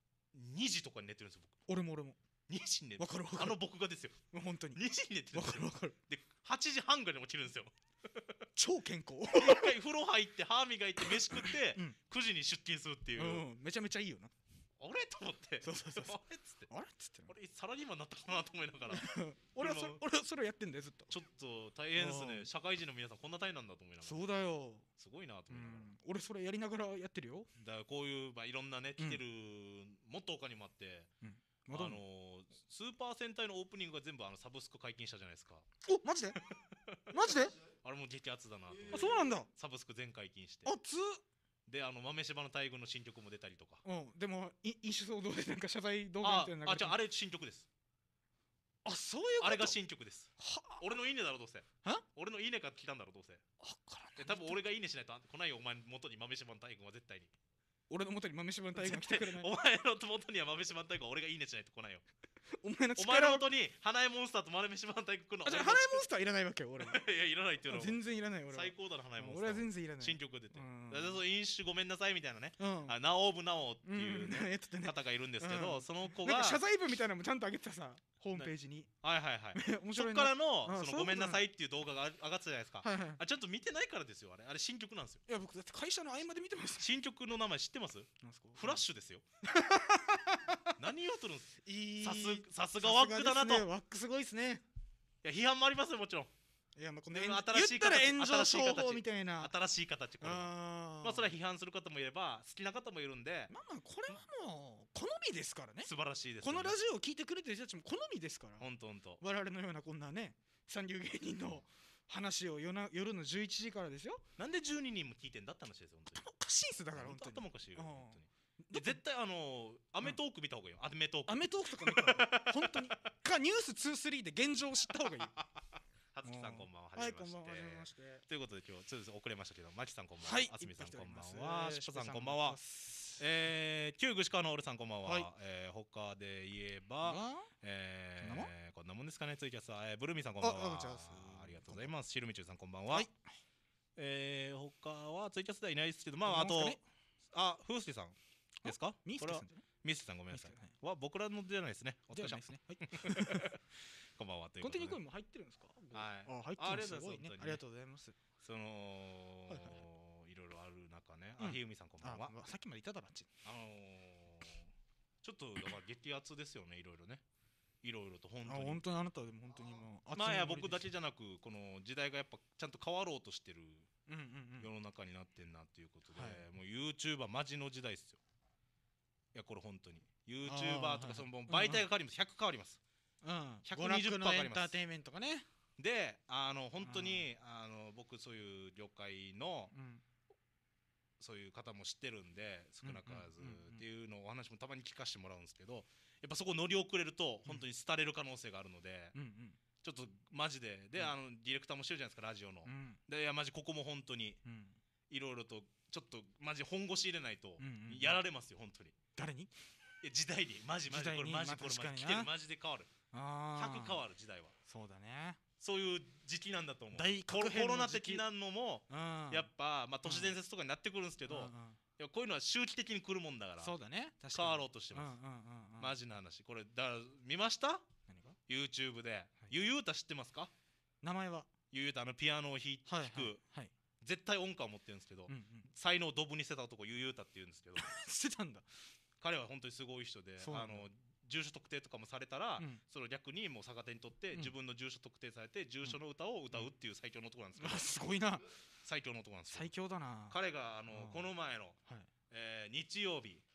2時とかに寝てるんですよ俺も僕2時に寝てるわかるわかる僕がですよ本当に 2時に寝てるんわですよかるわかるで8時半ぐらいに起きるんですよ超健康一回風呂入って歯磨いて飯食ってうん 9時に出勤するっていう、 うんめちゃめちゃいいよなあれと思ってそうそうそうそうあれっつってあれっつって俺サラリーマンになったかなと思いながら俺はでもそれをやってんだよずっとちょっと大変ですうんね社会人の皆さんこんな大変なんだと思いながらそうだよすごいなとう思いながら、 ん俺それやりながらやってるよだからこういう、まあ、いろんなね来てる、もっと他にもあって、 まだスーパー戦隊のオープニングが全部サブスク解禁したじゃないですかおマジでマジであれも激アツだなと思ってあそうなんだサブスク全解禁してあつで豆柴の大群の新曲も出たりとかでも飲酒騒動でなんか謝罪動画みたいなのじゃああれ新曲ですそういうことあれが新曲ですは俺のいいねだろどうせは俺のいいねが来たんだろどうせわからで多分俺がいいねしないと来ないよお前の元に豆柴の大群は絶対に俺の元に豆柴の大群が来てくれないお前の元には豆柴の大群は俺がいいねしないと来ないよお前のお前力をの元に花江モンスターと豆柴の大群来るのじゃあ花江モンスターいらないわけよ俺はいやいらないっていうのは全然いらない俺は最高だな花江モンスター俺は全然いらない新曲が出てうんだからその飲酒ごめんなさいみたいなねうんなおぶなおっていうねやっててね方がいるんですけどうんその子がなんか謝罪文みたいなのもちゃんと上げてたさホームページにはいはいはい面そっ白いなからのうんそういうことそのごめんなさいっていう動画が上がってたじゃないですかはいはいちょっと見てないからですよあれ新曲なんですよいや僕だって会社の合間で見てます新曲の名前知ってますなんすかフラッシュですよ何言うとるんですいいさすがワックだなとさすがですねワックすごいですねいや批判もありますよもちろんいやまあこので言っ新しい形たら炎上新しい形商法みたいな新しい形これはまあそれは批判する方もいれば好きな方もいるんでまあこれはもう好みですからね素晴らしいですこのラジオオを聞いてくれてる人たちも好みですからほんとほんと我々のようなこんなね三流芸人の話を夜の11時からですよなんで12人も聞いてんだって話ですよ本当に頭おかしいんすだから本当に頭おかしいようん本当にで絶対アメトーーク見た方がいいよアメトーークアメトークとか見たら本当にかニュース23で現状を知った方がいいはつきさんこんばんははいじめましてこんばんははじめましてということで今日ちょっと遅れましたけどまきさんこんばんははいあすみさんこんばんいっぱい来ておりはますしっぽさんこんばんは旧具志川の俺さんこんばんは、 はい他で言えば、こんなもんですかねツイキャスは、ブルーミーさんこんばんはあこんにちはありがとうございますしるみちゅうさんこんばんは、 はい他はツイキャスではいないですけどまああとなんすかねふうすけさんですかミースケさんじゃないミスさんごめんなさいミースケは僕らのじゃないですねお疲れ様ではないですねはいこんばんはというコンことでティニューコインも入ってるんですかはいあ入ってあるすごいね本当にありがとうございますその、 はいろいろある中ね、 うんひゆみさんこんばんは。 さっきまでいただろあっちちょっとだから激アツですよね、いろいろね。いろいろと本当に。 本当にあなたでも本当にもうまあいや僕だけじゃなく、この時代がやっぱちゃんと変わろうとしてるうんうん世の中になってんなっていうことで、 はいもう YouTuber マジの時代ですよ。いやこれ本当に。 あ YouTuber ーとかそのはい媒体が変わります。100変わります。 うん 120% 娯楽のエ上がりますンターテインメントがねで、本当に僕そういう業界のうんそういう方も知ってるんで少なからずっていうのをお話もたまに聞かせてもらうんですけどやっぱそこ乗り遅れると本当に廃れる可能性があるのでうんうんちょっとマジでディレクターもしてるじゃないですかラジオのうんでいやマジここも本当にうんいろいろとちょっとマジ本腰入れないとうんうんやられますよ本当にい誰にや時代にマジ時代にこれマジまあこれマジ確かにな来てるマジで変わる100変わる時代はそうだねそういう時期なんだと思う大コ革命のロナ時期的なのもうんやっぱまあ都市伝説とかになってくるんですけどうんうんいやこういうのは周期的に来るもんだからそうだね確か変にわろうとしてますうんうんうんうんマジな話これだから見ました何が YouTube でゆゆうた知ってますか名前はゆゆうたピアノを弾はいはいくはい絶対音感を持ってるんですけどうんうん才能をドブに捨てた男ゆゆうたって言うんですけどしてたんだ彼は本当にすごい人でそうなんだ住所特定とかもされたらうんそれを逆にもう逆手に取ってうん自分の住所特定されて住所の歌を歌うっていう最強の男なんですけどあすごいな最強の男なんですよ最強だな彼がうんこの前のはい日曜日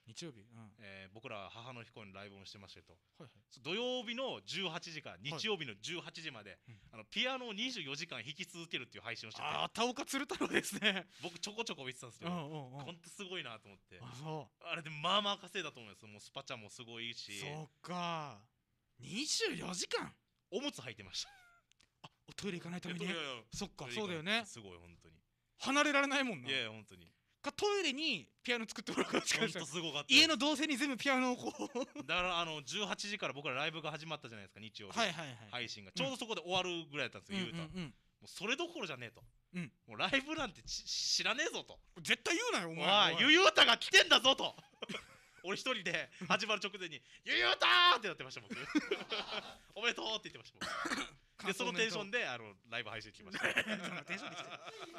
日曜日僕ら母の日公演のライブをしてましてと、 はいはい土曜日の18時から日曜日の18時まで、ピアノを24時間弾き続けるっていう配信をしてて、 ああ田岡鶴太郎ですね僕ちょこちょこ見てたんですけど、ほんとすごいなと思って、 そあれでまあまあ稼いだと思います。もうスパチャもすごいし、 そうか24時間おむつ履いてました。 おトイレ行かないためにいやいやそっかそうだよねすごい本当に。 離れられないもんないやいや本当に。 かトイレにピアノ作ってもらうから本当すごかった。 家の動線に全部ピアノをこうだから18時から僕らライブが始まったじゃないですか、日曜日はいはいはい配信がちょうどそこで終わるぐらいだったんですよ、言うたら。もうそれどころじゃねえと、もうライブなんて知らねえぞと、 絶対言うなよおお前いゆゆうたが来てんだぞと俺一人で始まる直前に「ゆゆうたー!」ってなってました僕おめでとうって言ってました僕でそのテンションでライブ配信来ましたどんなテンションで来て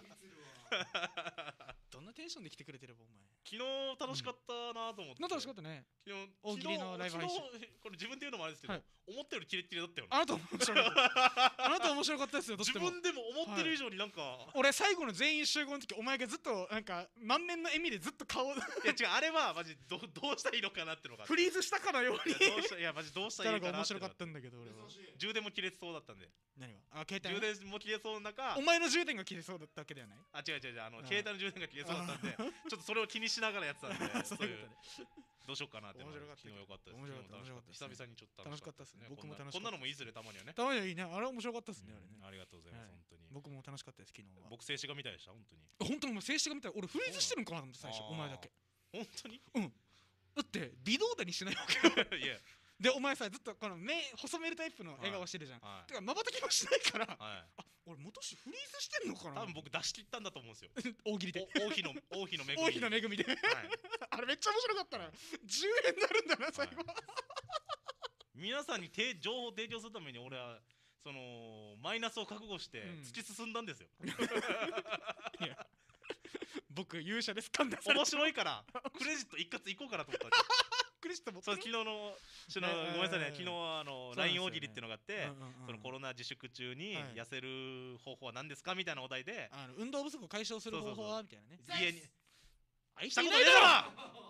どんなテンションで来てくれてればお前昨日楽しかったなと思って、 楽しかったね昨日大喜利のライブ配信昨日これ自分で言うのもあれですけど、 はい思ったよりキレッキレだったよね。 あなた面白かったあなた面白かったですよとっ自ても分でも思ってる以上になんか、 俺最後の全員集合の時お前がずっとなんか満面の笑みでずっと顔いや違う、あれはマジどうしたらいいのかなってのがフリーズしたかのようにいやマジどうしたらいいかなってのが面白かったんだけど俺は充電も切れそうだったんで、 何が携帯充電も切れそうな中、 お前の充電が切れそうだったわけではないあ違う携帯の充電が切れそうだったんでちょっとそれを気にしながらやってたんでそういうことねどうしようかなってのが面白かった昨日良かったです。 面白かった昨日楽しかった久々にちょっと楽しかったですね。 楽しかったです僕も楽しかったこんなのもいずれたまにはね。 たまにはいいねあれ面白かったですねあれねありがとうございます、 はい本当に。 僕も楽しかったです昨日は僕静止画みたいでした本当に。 本当にもう静止画みたい俺フリーズしてるんかなと思って最初あーお前だけ本当にだって微動だにしないわけよいやでお前さずっとこの目細めるタイプの笑顔してるじゃんはいてか瞬きもしないからはい。 あ俺元氏フリーズしてんのかな多分僕出し切ったんだと思うんですよ。 大喜利で王妃の恵み。 王妃の恵みではい。 あれめっちゃ面白かったな10円になるんだな最後皆さんに情報を提供するために俺はそのマイナスを覚悟して突き進んだんですよ。 いや僕勇者です噛んだされ面白いからクレジット一括行こうかなと思ったんですよ。 クリストもそう昨日のごめんなさいね、昨日そうなんですよね LINE 大喜利っていうのがあって、そのコロナナ自粛中にはい痩せる方法は何ですかみたいなお題で、 運動不足を解消する方法はみたいなね家に愛したことしていないだろねえだ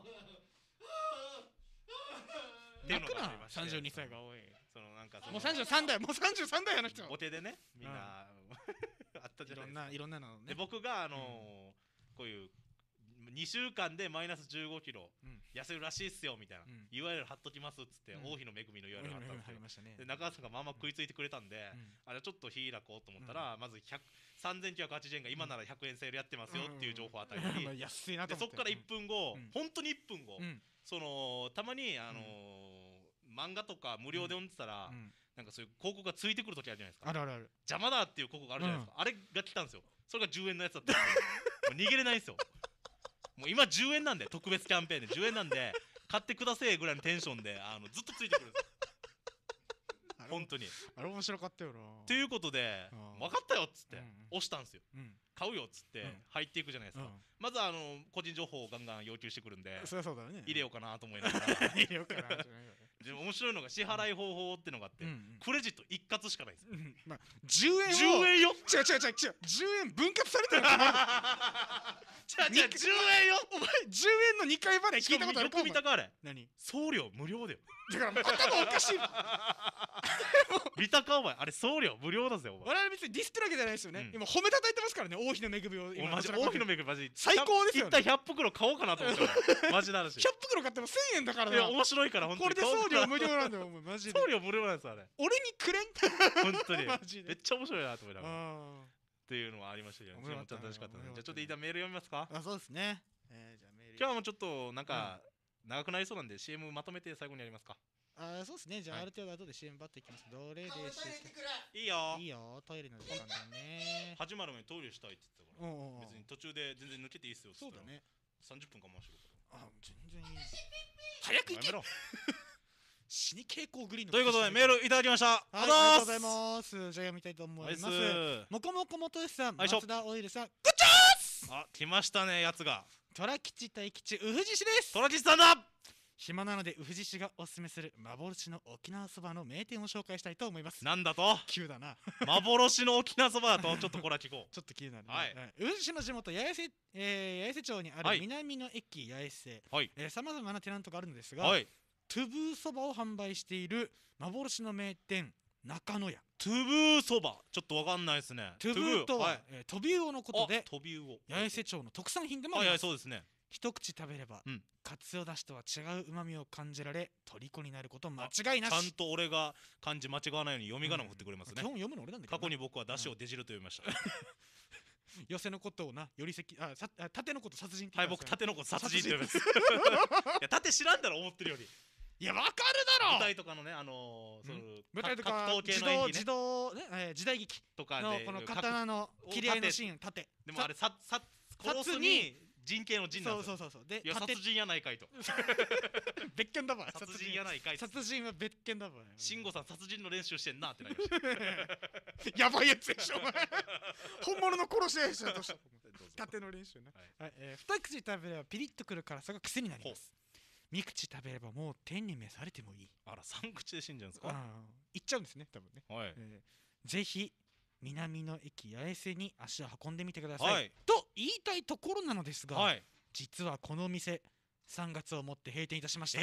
ろっていうの泣くながありまして、 32歳が多いそのなんかそのもう33代もう33代あの人お手でねみんなあったじゃないですか。 いろんなのねで僕がこういう2週間でマイナス15キロ痩せるらしいっすよみたいな、いわゆる貼っときますっつって、王妃の恵みのいわゆる貼ったんですよ。 りましたねで中川さんがまあまあ食いついてくれたんで、あれちょっと開こうと思ったら、まず3980円が今なら100円セールやってますよっていう情報を与えたり、 安いなと思ってでそこから1分後、本当に1分後、 うんそのたまに漫画とか無料で読んでたら、なんかそういう広告がついてくる時あるじゃないですか。 あるあるある邪魔だっていう広告があるじゃないですか、あれが来たんですよ。それが10円のやつだったんですよ。もう逃げれないんですよ。もう今10円なんで、特別キャンペーンで10円なんで買ってくださいぐらいのテンションでずっとついてくるんですよ。本当に。 あれ面白かったよなということでうん分かったよっつってうん押したんですよ。買うよっつって入っていくじゃないですか。まず個人情報をガンガン要求してくるんでそりゃそうだね入れようかなと思いながら入れようかなじゃないよねでも面白いのが支払い方法ってのがあって、クレジット一括しかないんですよ。 まあ10円を 10円よ。 違う10円分割されてるから違う10円よ。 お前10円の2回払い聞いたことあるかよく見たかあれ。 何送料無料だよ。 だからもう頭おかしい見たかお前、あれ送料無料だぜお前。 我々別にディスってるわけじゃないですよね今褒めたたいてますからね王妃の恵みを今マジ王妃の恵みマジ最高ですよね一旦100袋買おうかなと思って俺マジな話。 100袋買っても1000円だからいやな面白いから本当にこれで送料無料なんだよお前マジで送料無料なんですよあれ。 俺にくれん本当にマジでめっちゃ面白いなと思いながらっあていうのはありましたけど、 面白かったそれも楽しかったね。 面白かったじゃあちょっと一旦メール読みますか。 あそうですねじゃあメール今日はもうちょっとなんか長くなりそうなんで CM まとめて最後にやりますか。 そうですねじゃあある程度後で CM バッといきますどれでしいいよ。 いいよトイレの時間だね始まる前にトイレしたいって言ってたからうん別に途中で全然抜けていいっすよっつったらそうだね 30分我慢してるから全然いい早く行けやめろ。 死に蛍光グリーンのということでメールいただきました。 はい、ありがとうございます。じゃあ読みたいと思います。 す。 もこもこもとしさん、 はいしょ松田オイルさん、 あ、来ましたねやつが。 虎吉大吉、うふじしです。 トラキスさんだ。 暇なので宇治市がおすすめする幻の沖縄そばの名店を紹介したいと思います。 なんだと急だな。 幻の沖縄そばだとちょっとこれは聞こちょっと気になるね。 はい宇治市の地元八重瀬、八重瀬町にあはいる南の駅八重瀬、 はいさまざまなテナントがあるのですう。 が、 はい。 トゥブーそばを販売している幻の名店中野屋。 トゥブーそばちょっとわかんないですね。 トゥブーとは、 はいトビウオのことであトビウオ。 八重瀬町の特産品でもあはいはい、 ります。 そうですね。 一口食べれば、 うんかつおだしとは違う旨味を感じられ虜になること間違いなし。 ちゃんと俺が漢字間違わないように読み仮名も振ってくれますね。 基本読むの俺なんだけどな。 過去に僕は出汁を出汁と読みました。 寄せのことをな、よりせき、縦のこと殺人ってはい、僕、 言いますよね縦の子殺人って読みます。いや、縦知らんだろ、思ってるより。 いや、わかるだろ舞台とかのね、その舞台とか格闘系自動、 の演技ね時代劇とかで、 のこの刀の切り合いのシーン、縦。 でもあれ、殺すに人形の人なんですよ。 そう。で、 いや、殺人やないかいと。 別件だわ。 殺人やないかいと。 殺人は別件だわ。 慎吾さん、殺人の練習してんなってなりました。 やばいやつでしょ、お前。本物の殺し屋でしょ、どうした。 どうぞ縦の練習な。 はい二口食べればピリッとくる辛さが癖になります。三口食べればもう天に召されてもいい。 あら、3口で死んじゃうんですか。 いっちゃうんですね、多分ね。 はい。 ぜひ南の駅八重瀬に足を運んでみてください。 はいと言いたいところなのですが、 はい。 実はこのお店3月をもって閉店いたしました。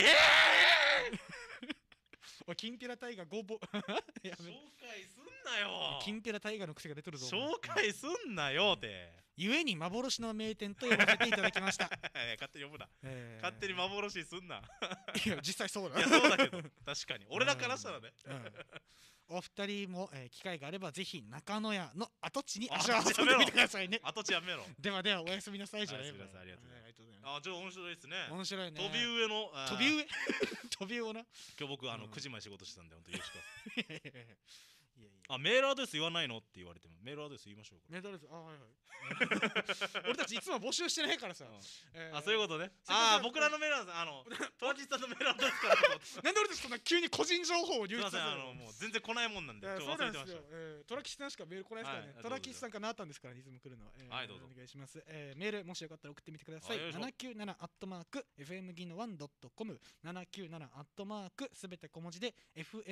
おい、キンピラタイガーごぼやめ紹介すんなよ。 キンピラタイガーの癖が出てるぞ。 紹介すんなよって。 ゆえに幻の名店と呼ばせていただきました。 勝手に呼ぶな。勝手に幻すんな。 いや、実際そうだ。 いや、そうだけど、確かに。俺らからしたらね。 お二人も、機会があればぜひ中野屋の跡地にあ足を運んでみてくださいね。 跡地やめろ。 ではではおやすみなさいじゃない。 おやすみなさいありがとうございますありがとうございます。 あ、ちょっと面白いですね。 面白いね。 飛び上の。 飛び上飛び上な。 今日僕、9時まで仕事してたんで、本当よろしくお願いします。 いやいやあ、メールアドレス言わないのって言われても、メールアドレス言いましょうか。 メダルです。はいはい。俺たちいつも募集してないからさ。 あ、そういうことね。 せっかくああ、僕らのメールアドレス、トラキさんのメールアドレスからと思って。 なんで俺たちそんな急に個人情報を流出すいません、 させるの。 もう全然来ないもんなんで、ちょっそうと忘れてましなんですよ。トラキシさんしかメール来ないですからねはい。 トラキシさんからなったんですから、いつも来るの。 はいどうぞお願いします。メールもしよかったら送ってみてください。 はいよいしょ 797@fmgino1.com 797すべて小文字で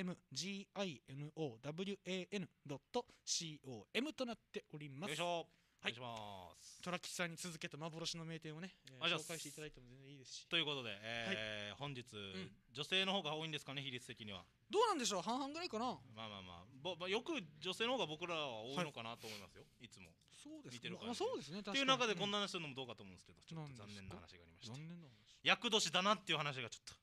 fmginowan.com となっておりますよいし。ょ。おはい願いします。 トラキシさんに続けた幻の名店をね、 お願いします紹介していただいても全然いいですし。 ということで、本日、女性の方が多いんですかね、比率的には。 どうなんでしょう、半々ぐらいかな。 まあまあまあ、よく女性の方が僕らは多いのかなと思いますよ、いつも。 そうです見てる感じまあそうですね。 っていう中でこんなな話するのもどうかと思うんですけど、ちょっと残念な話がありまして。 残念な話。 厄年だなっていう話がちょっと。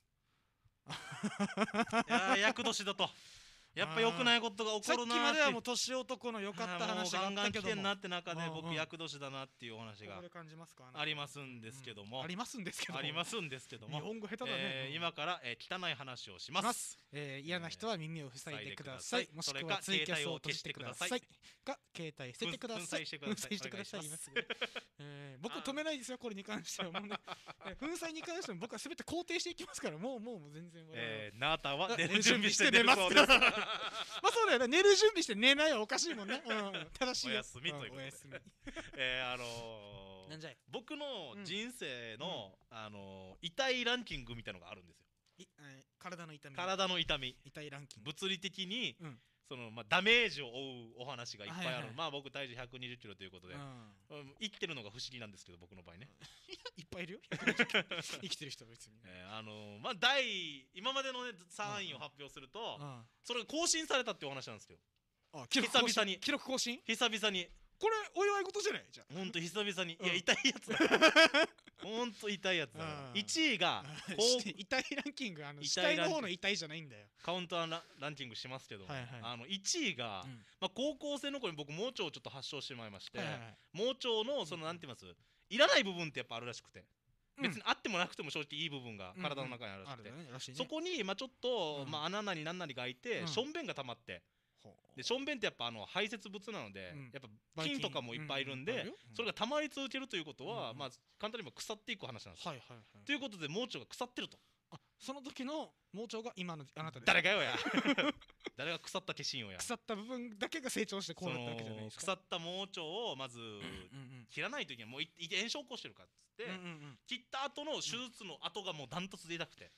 いやー、厄年だと。やっぱ良くないことが起さっきこるなーってまではもう年男の良かった話があったけども。 もうガンガン来てんなって中でうんうん僕厄年だなっていうお話がここで感じますか。 ありますんですけども、 ありますんですけども。 ありますんですけども、 日本語下手だね。 今から、汚い話をします。 嫌な人は耳を塞いでください。もしくはツイキャスを閉じてください。か携帯捨ててください。 粉砕してください粉砕してください。 お願いします僕止めないですよ、これに関しては。もうね、粉砕に関しても僕は全て肯定していきますから、もう全然。 なたは寝寝るる準備し準備してて寝るそうです。 まあそうだよね、寝る準備して寝ないはおかしいもんね。正しいよ。 お休みということでお休み。なんじゃい。 僕の人生の、痛いランキングみたいのがあるんですよ。 体の痛み。 体の痛み、 痛いランキング。 物理的に、 うんダメージを負うお話がいっぱいある、 はいはいまあ僕体重120キロということで、生きてるのが不思議なんですけど、僕の場合ね、 いっぱいいるよ。生きてる人は別に。 今までの、ね、3位を発表すると、 あそれが更新されたっていうお話なんですけど、 記録更新久々に記録更新久々に、 これお祝い事じゃないじゃほんと久々に、 うんいや、痛いやつだ。ほんと痛いやつだ。1位が痛いランキング、 痛い死ランキング体の方の痛いじゃないんだよ。 カウンターランキングしますけど、 はいはい 1位が、高校生の頃に僕、盲腸をちょっと発症してしまいまして、 はいはいはい盲腸の、なんて言います、いらない部分ってやっぱあるらしくて、 うん別にあってもなくても正直いい部分が体の中にあるらしくて、そこに、ちょっと、穴なりなんなりが開いて、しょんべんが溜まって、でしょんべんってやっぱ排泄物なので、やっぱ菌とかもいっぱいいるんで、それが溜まり続けるということは、簡単に言えば腐っていく話なんですよ。ということで盲腸が腐ってると。 その時の盲腸が今のあなたです。 誰がよや誰が腐った化身よや。 腐った部分だけが成長してこうなったわけじゃないですか。 腐った盲腸をまず切らないといけない。もう炎症起こしてるからっつって、切った後の手術の後がもうダントツで痛くて、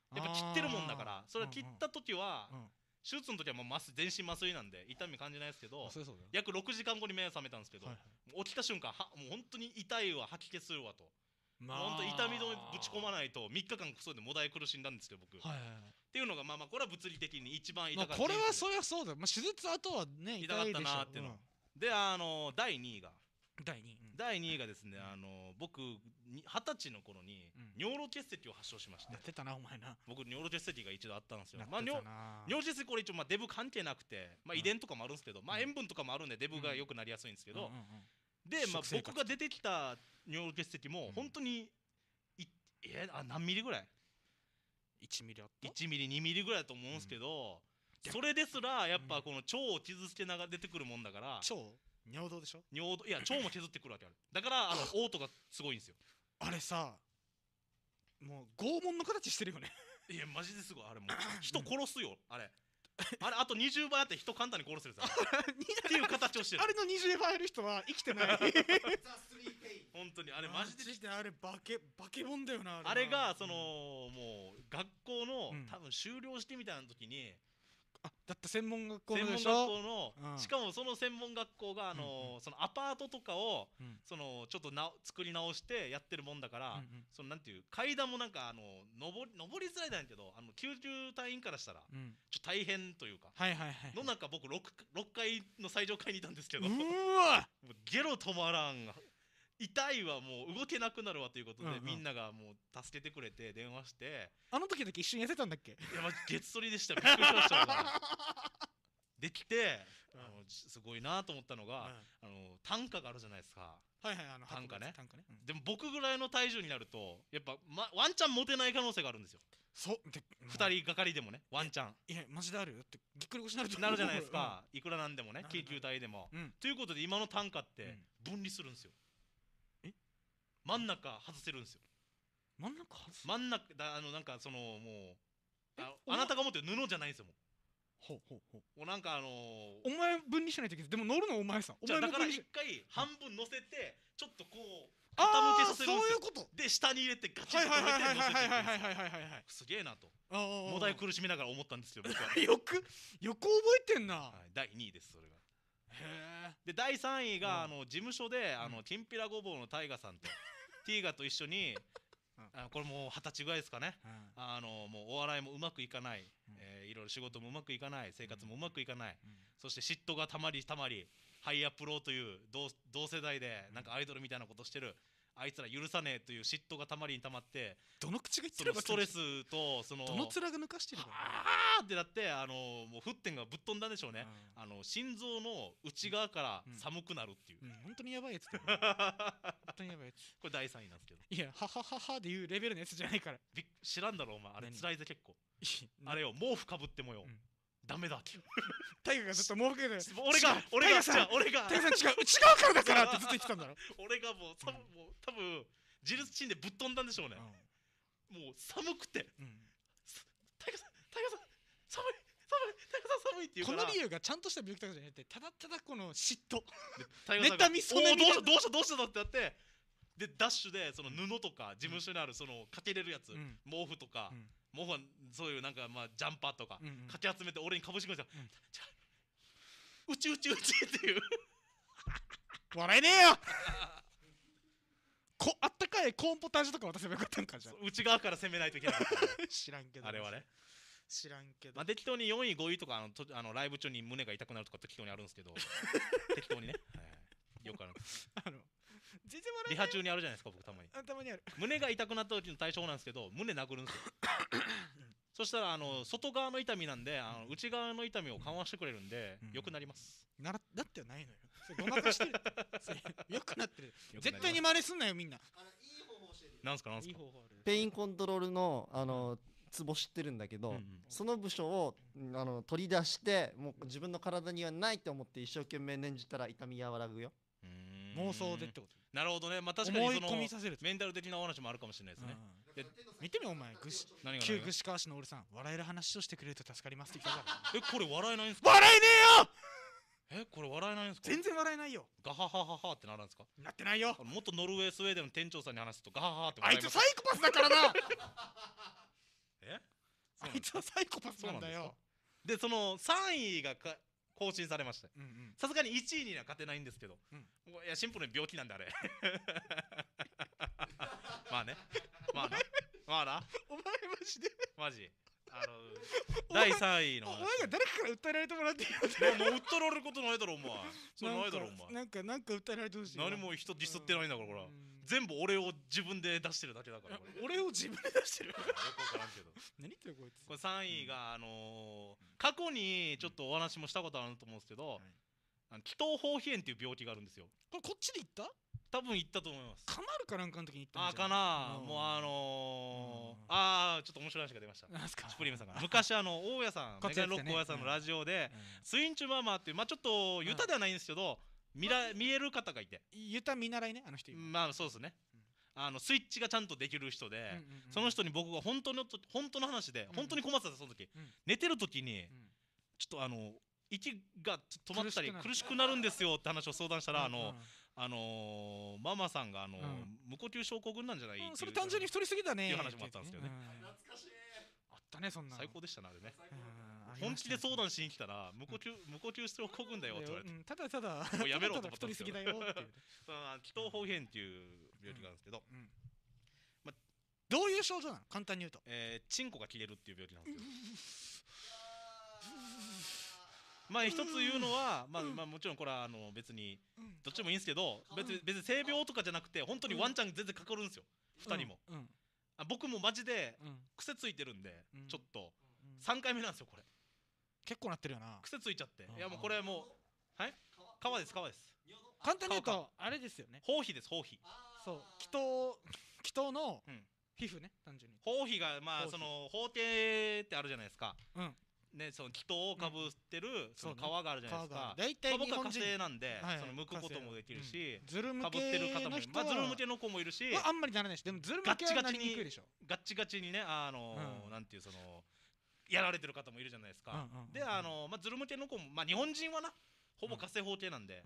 やっぱ切ってるもんだから、それは切った時はうん手術の時はもう全身麻酔なんで痛み感じないですけど、 そうだよ約6時間後に目が覚めたんですけど、 はいもう起きた瞬間もう本当に痛いわ、吐き気するわと、 ま本当痛み止めぶち込まないと3日間それでもだえ苦しんだんですよ僕、っはいはいはいていうのがまあまあこれは物理的に一番痛まあかったこれはそ人生りゃそうだよ、まあ、手術後はね痛かった痛いでしょなーっていうので第2位が第2位第2位がですね、僕に20歳の頃にうん尿路結石を発症しまして、 なってたなお前な僕尿路結石が一度あったんですよ。 なってまあたな尿路結石これ一応まあデブ関係なくて、まあ、遺伝とかもあるんですけど、まあ塩分とかもあるんでデブが良くなりやすいんですけど、で、まあ、 食生活僕が出てきた尿路結石も本当に何ミリぐらい 1ミリあった 1ミリ2ミリぐらいだと思うんですけど、それですらやっぱこの腸を傷つけながら出てくるもんだから、 腸尿道でしょいや腸も削ってくるわけある。だから嘔吐がすごいんですよ。 あれさもう拷問の形してるよねいやマジですごい、あれもう人殺すよあれあと20倍あって人簡単に殺せるさっていう形をしてる。 あれの20倍いる人は生きてないザ・スリーペイン。 本当にあれマジであれ化け物だよなあれがそうんのもう学校のうん多分修了してみたいな時にあだって専門学校専門学のでしょ校のうんしかもその専門学校がそのアパートとかをうんそのちょっと作り直してやってるもんだから、 うんうんそのなんていう階段もなんか登りづらいなんやけど救急隊員からしたらうんちょっと大変というか、 はいはいはいの中僕6階の最上階にいたんですけど、 うもうわゲロ止まらん、痛いわ、もう動けなくなるわということで、 うんうんみんながもう助けてくれて電話してあの時だけ一緒にやってたんだっけいやマジ月取りでした、びっくりしました俺できてすごいなと思ったのが、単価があるじゃないですか。 はいはい単価ね単価ねでも僕ぐらいの体重になるとやっぱ、ワンチャンモテない可能性があるんですよ。 そうで 2人がかりでもねワンチャンいやマジであるよってぎっくり腰になるとなるじゃないですか、いくらなんでもねなる救急隊でも。 うんということで今の単価って分離するんですよ。真ん中外せるんですよ。 真ん中真ん中なんかそのもうおあなたが持ってる布じゃないんですよ。 ほうほうほうもうなんかお前分離しないといけないでも乗るのお前さおじゃあだから前も分離し一回半分乗せてちょっとこうあ傾けあそうさせるんですよ。 いうことで下に入れてガチッはいはいと止めてはいはいはい乗せていくんですよはいはいはいはいはいすげえなとああもだえ苦しみながら思ったんですよ僕は。 よく覚えてんなはい第2位ですそれが。 へえで第3位がうん事務所でうんきんぴらごぼうのタイガさんとティーガと一緒にこれもう20歳ぐらいですかね。もうお笑いもうまくいかない、いろいろ仕事もうまくいかない、生活もうまくいかない、そして嫉妬がたまりハイアップローという同世代でなんかアイドルみたいなことしてるあいつら許さねえという嫉妬がたまりにたまってどの口が言ってそるのストレスとそのどの面が抜かしてるあーってなってもう沸点がぶっ飛んだんでしょうね。心臓の内側から寒くなるっていう、 本当にやばいやつだよ本当にやばいやつこれ第3位なんですけどいやははははでいうレベルのやつじゃないから知らんだろお前あれ何辛いぜ結構あれれよ毛布かぶってもよ、ダメだってタイガがずっと毛布かけて俺がタイガさん違う俺がタイガさん違う内側からだからってずっと言ってたんだろ俺がもう多分自律神経ぶっ飛んだんでしょうね、もう寒くてタイガさん寒いタイガさん寒いって言うからこの理由がちゃんとした病気とかじゃなくてただただこの嫉妬タイガさんが妬みそねみおーどうしたってなってでダッシュでその布とか事務所にあるそのかけれるやつ、毛布とか、毛布はそういうなんかまあジャンパーとかかき集めて俺にかぶしてくれたじゃあうちっていう笑えねえよあったかいコーンポタージュとか渡せばよかったんかじゃ内側から攻めないといけない知らんけどあれはね。 知らんけどまあ、適当に4位5位とかライブ中に胸が痛くなるとか適当にあるんですけど適当にね、よくある全然笑えリハ中にあるじゃないですか僕たまにたまにある胸が痛くなった時の対処法なんですけど胸殴るんですよそしたら外側の痛みなんで内側の痛みを緩和してくれるんで、良くなりますだってないのよそれごまかしてるそれよくなってるよくなります絶対に真似すんなよみんないい方法教えてよ。 なんすかいい方法あるペインコントロールのツボ知ってるんだけど、その部署を取り出してもう自分の体にはないと思って一生懸命念じたら痛み和らぐよ。 妄想でってことなるほどね。まあ確かに思いその込みさせるメンタル的なお話もあるかもしれないですね。で見てみお前何が旧串川市の俺さん笑える話をしてくれると助かりますって言ったからこれ笑えないんですか？ 笑えねえよこれ笑えないんですか？ 全然笑えないよガハハハハってなるんですか？ なってないよもっとノルウェースウェーデンの店長さんに話すとガハハハってあいつ笑います。 サイコパスだからなえ？ あいつはサイコパスなんだよ。 でその3位が更新されました。 うんうん。 さすがに1位には勝てないんですけど、 うんいやシンプルに病気なんであれまあねまあなまあなお前マジでマジ第3位のお前が誰かから訴えられてもらっていいよ。 もう訴えられることないだろお前。それないだろお前。 なんか訴えられてほしい。 何も人ディスってないんだからこれ。全部俺を自分で出してるだけだからこれ。 俺を自分で出してる。 よくわからんけど。 何言ってるこいつ。 これ3位が過去にちょっとお話もしたことあると思うんですけど、気頭包皮炎っていう病気があるんですよ。 こっちで行った？ 多分行ったと思います。 カナルかなんかの時に行ったんじゃん。 かな。もうちょっと面白い話が出ました。 なんすか。 シュプリームさんが昔大家さんメガネロック大家さんのラジオでスインチュママっていうちょっとユタではないんですけど見える方がいて、 ユタ見習いねあの人。 そうですね。スイッチがちゃんとできる人で、その人に僕が本当の話で本当に困ってたその時、寝てる時にちょっと息が止まったり苦しくなるんですよって話を相談したらママさんが無呼吸症候群なんじゃないっていう、 それ単純に太りすぎだねっていう話もあったんですよね。 懐かしい。 あったねそんな。 最高でしたねあれね。 うん本気で相談しに来たら無呼吸症候群だよって言われて、 ただただもうやめろと思った太りすぎだよっていう。 気頭包皮炎っていう病気があるんですけど、 どういう症状なの？簡単に言うと。 チンコが切れるっていう病気なんですよ。一つ言うのはもちろんこれは別にどっちでもいいんですけど、別に性病とかじゃなくて本当にワンちゃん全然かかるんですよ2人も。僕もマジで癖ついてるんでちょっと3回目なんですよこれ。 結構なってるよな。 癖ついちゃって、いやもうこれもうはい皮です。 簡単に言うとあれですよね。 包皮です。包皮。 そう、気頭の皮膚ね、単純に。 包皮がその包茎ってあるじゃないですか。ね、その気頭をかぶってるその皮があるじゃないですか。 大体僕は火星なんで剥くこともできるし、 ズル向かぶってる方もけの人はズル向けの子もいるし、 あんまりならないし、でもズル向けはなりにくいでしょ。 ガッチガチにねなんていうそのやられてる方もいるじゃないですか。でズル向けの子も日本人はなほぼ火星包茎なんで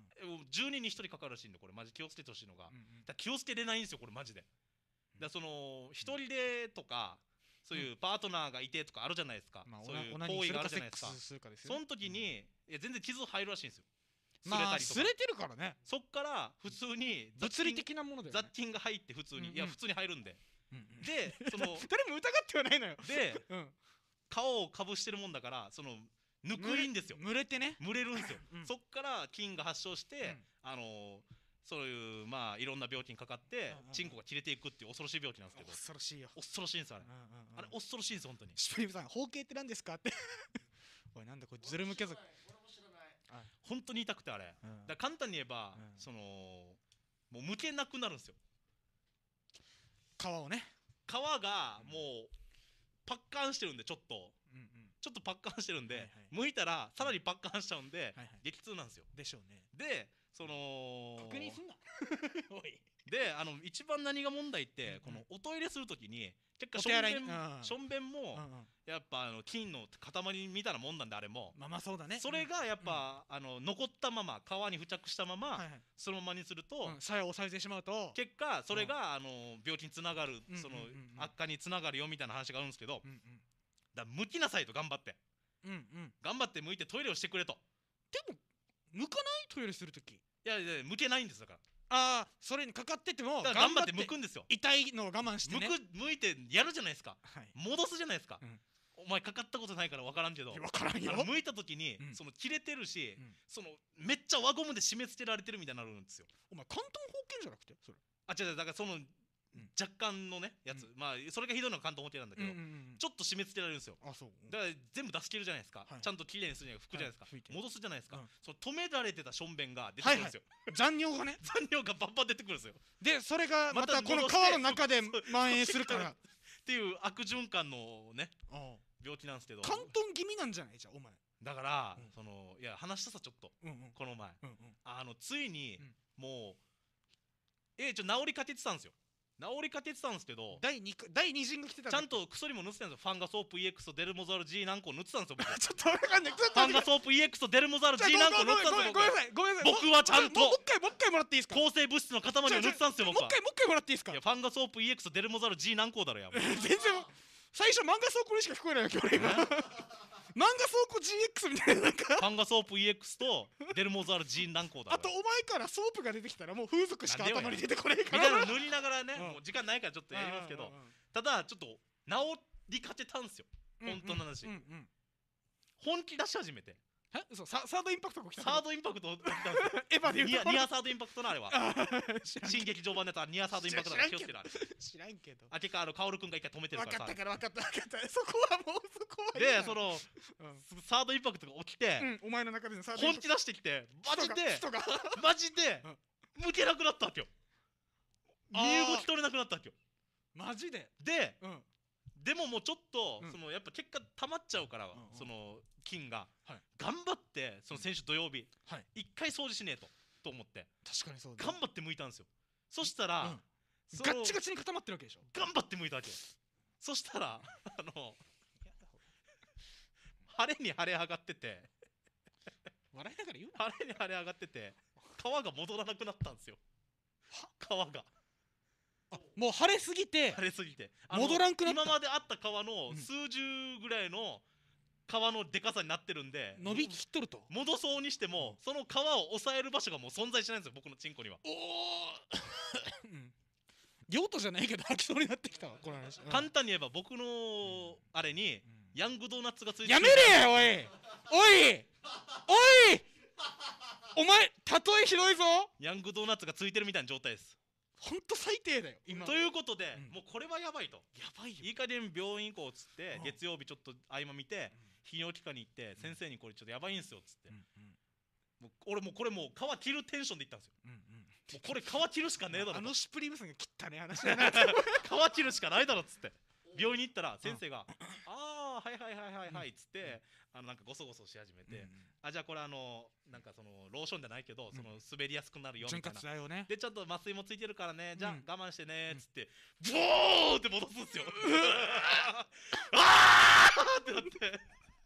10人に1人かかるらしいんで、これマジ気をつけてほしいのが、気をつけれないんですよこれマジで。だその一人でとかそういうパートナーがいてとかあるじゃないですか。そういう行為があるじゃないですか。その時に全然傷入るらしいんですよ。 擦れてるからね。 そっから普通に物理的なもので雑菌が入って普通に普通に入るんで、でその誰も疑ってはないのよ。 で顔をかぶしてるもんだからそのぬくいんですよ。 蒸れてね、 蒸れるんですよ。そっから菌が発症してそういういろんな病気にかかってチンコが切れていくっていう恐ろしい病気なんですけど。 恐ろしいよ。 恐ろしいんですよあれ恐ろしいんです本当に。 シュプリームさん、包茎って何ですかっておいなんだこれズル向け族。 本当に痛くてあれだ簡単に言えばそのもう向けなくなるんですよ皮をね。 皮がもうパッカーンしてるんでちょっとパッカーンしてるんで剥いたらさらにパッカーンしちゃうんで激痛なんですよ。 でしょうね。 でその確認すんなおいで一番何が問題ってこのおトイレするときに結構しょんべんもやっぱ菌の塊みたいなもんなんであれもそうだね。 それがやっぱ残ったまま皮に付着したままそのままにすると作用を抑えてしまうと結果それが病気につながるその悪化につながるよみたいな話があるんですけど、だ剥きなさいと頑張って剥いてトイレをしてくれと。 でも剥かないトイレするとき。 いや剥けないんですだから。 それにかかってても頑張って剥くんですよ。 痛いのを我慢してね。 剥いてやるじゃないですか。戻すじゃないですか。お前かかったことないから分からんけど、 分からんよ。 剥いた時にその切れてるしそのめっちゃ輪ゴムで締め付けられてるみたいになるんですよ。 お前関東方形じゃなくてそれ。 違うだからその若干のねやつそれがひどいのが関東方形なんだけどちょっと締め付けられるんですよ。だから全部出し切るじゃないですか。ちゃんときれいにするには拭くじゃないですか。戻すじゃないですか。その止められてたしょんべんが出てくるんですよ。 残尿がね。 残尿がバンバン出てくるんですよ。 でそれがまたこの皮の中で蔓延するからっていう悪循環のね病気なんですけど。 関東気味なんじゃないじゃあお前。 だからそのいや話したさちょっとこの前ついにもう治りかけてたんですよ。治りかけてたんですけど第2陣が来てた。 ちゃんと薬も塗ってたんですよ。ファンガソープ EX とデルモザール G 何個塗ってたんですよ僕。 ちょっと分かんない。 ファンガソープ EX とデルモザール G 何個塗ってたんですよ。 ごめんなさい僕はちゃんともう一回もらっていいですか。 抗生物質の塊を塗ってたんですよ僕は。 もう一回もらっていいですか。 ファンガソープ EX とデルモザール G 何個だろや。 全然最初漫画倉庫にしか聞こえないわけ俺今漫画倉庫 GX みたいななんかパンガソープ EX とデルモザールジーンランコーだあとお前からソープが出てきたらもう風俗しかなんでよ頭に出てこないかみらたいなの塗りながらね、 うんもう時間ないからちょっとやりますけど、 うんうんうんただちょっと治りかけたんすよ、本当の話、 うんうん本気出し始めてえ嘘サードインパクトが来たサードインパクト起きたんですよエヴァで言うとニアサードインパクトのあれは知らん新劇場版のやつはニアサードインパクトだから気をつけろあれ知らんけどあ結果カオルくんが一回止めてる分からさかったから分かったそこはもうそこはいいでそのうんサードインパクトが起きて、 うんお前の中でのサードインパク本気出してきてマジで人がマジで向けなくなったわけよ身動き取れなくなったわけよマジででうんでももうちょっと、 うんそのやっぱ結果溜まっちゃうから、 んうんその菌が、 はい頑張ってその先週土曜日、 はい一回掃除しねえと思って確かにそうだ頑張って剥いたんですよそしたら、 うんそのガッチガチに固まってるわけでしょ頑張って剥いたわけよそしたら晴れに晴れ上がってて笑いながら言うな晴れに晴れ上がってて川が戻らなくなったんですよ川があもう晴れすぎて晴れすぎて戻らんくなった今まであった川のうん数十ぐらいの川のでかさになってるんで、 伸びきっとると戻そうにしても、その川を抑える場所がもう存在しないんですよ僕のチンコには、 おお用途じゃないけど吐きそうになってきたわこの話簡単に言えば僕のあれに、ヤングドーナツがついてるやめれやおいおいおいお前例えひどいぞヤングドーナツがついてるみたいな状態ですほんと最低だよ今ということで、 うんもうこれはやばいとやばいよいい加減病院行こうっつって、 うん月曜日ちょっと合間見て、泌尿器科に行って、先生にこれちょっとやばいんすよっつって、もう俺もうこれもう皮切るテンションで行ったんですよもうこれ皮切るしかねえだろとあのシュプリームさんが切ったね話だな皮切るしかないだろっつって病院に行ったら先生が「ああはいはいはいはいはい」っつってなんかゴソゴソし始めて「あじゃあこれなんかそのローションじゃないけどその滑りやすくなるよ」み潤たいな滑剤をねでちゃんと麻酔もついてるからねじゃあうん我慢してねっつってボーって戻すんすよあーってなって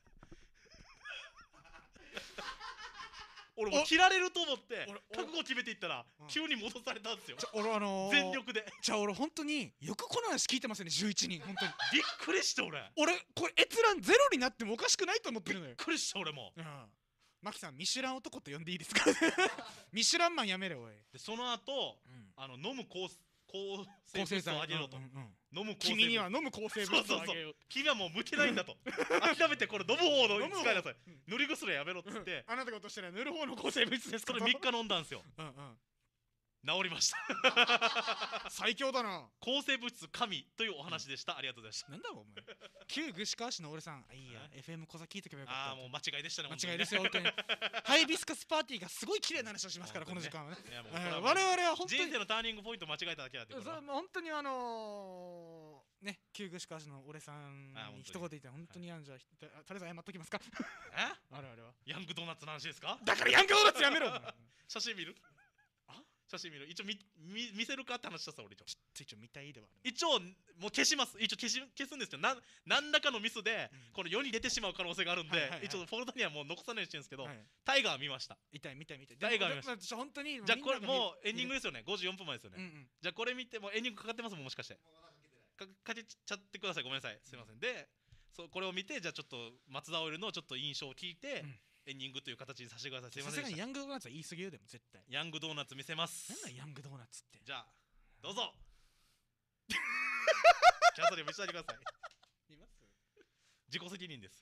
俺もう切られると思って俺覚悟決めていったらうん急に戻されたんですよ俺全力でじゃあ俺本当によくこの話聞いてますよね11人本当にびっくりして俺俺これ閲覧ゼロになってもおかしくないと思ってるのよびっくりした俺もマキさんミシュラン男と呼んでいいですかミシュランマンやめれおいでその後飲む抗生物質をあげろと飲む抗生物質君には飲む抗生物質をあげよう君はもう向けないんだと諦めてこれ飲む方の飲む方使いなさい塗り薬はやめろっつってあなたが落としてるのは塗る方の抗生物質ですかそれ3日飲んだんですようん治りました最強だな抗生物質神というお話でしたありがとうございましたなんだお前旧串川市の俺さんいいや FM 小座聞いとけばよかったああもう間違いでしたね間違いですよ本当にハイビスカスパーティーがすごい綺麗な話をしますからこの時間はねいやもうこれはもう我々は本当に人生のターニングポイント間違えただけだってことそれもう本当にね旧串川市の俺さんあ本当にに一言言ったら本当にじゃあとりあえず謝っときますかえあれはヤングドーナツの話ですかだからヤングドーナツやめろお前写真見る写真見る一応見せるかって話したさ俺一応見たいではある一応もう消します一応消すんですけど何らかのミスでこの世に出てしまう可能性があるんではいはいはい一応フォルダにはもう残さないようにしてるんですけどはいタイガー見ました見たいタイガー見ましたした本当にじゃあこれもうエンディングでですよね5時4分前ですよねじゃあこれ見てもうエンディングかかってますもんもしかしてかけちゃってくださいごめんなさいすいませんでこれを見てじゃあちょっと松田オイルのちょっと印象を聞いてエンディングという形にさせてくださいすいまさすがにせんでしたヤングドーナツは言い過ぎよでも絶対ヤングドーナツ見せますなんだヤングドーナツってじゃあどうぞキャサリン見せてください見ます自己責任です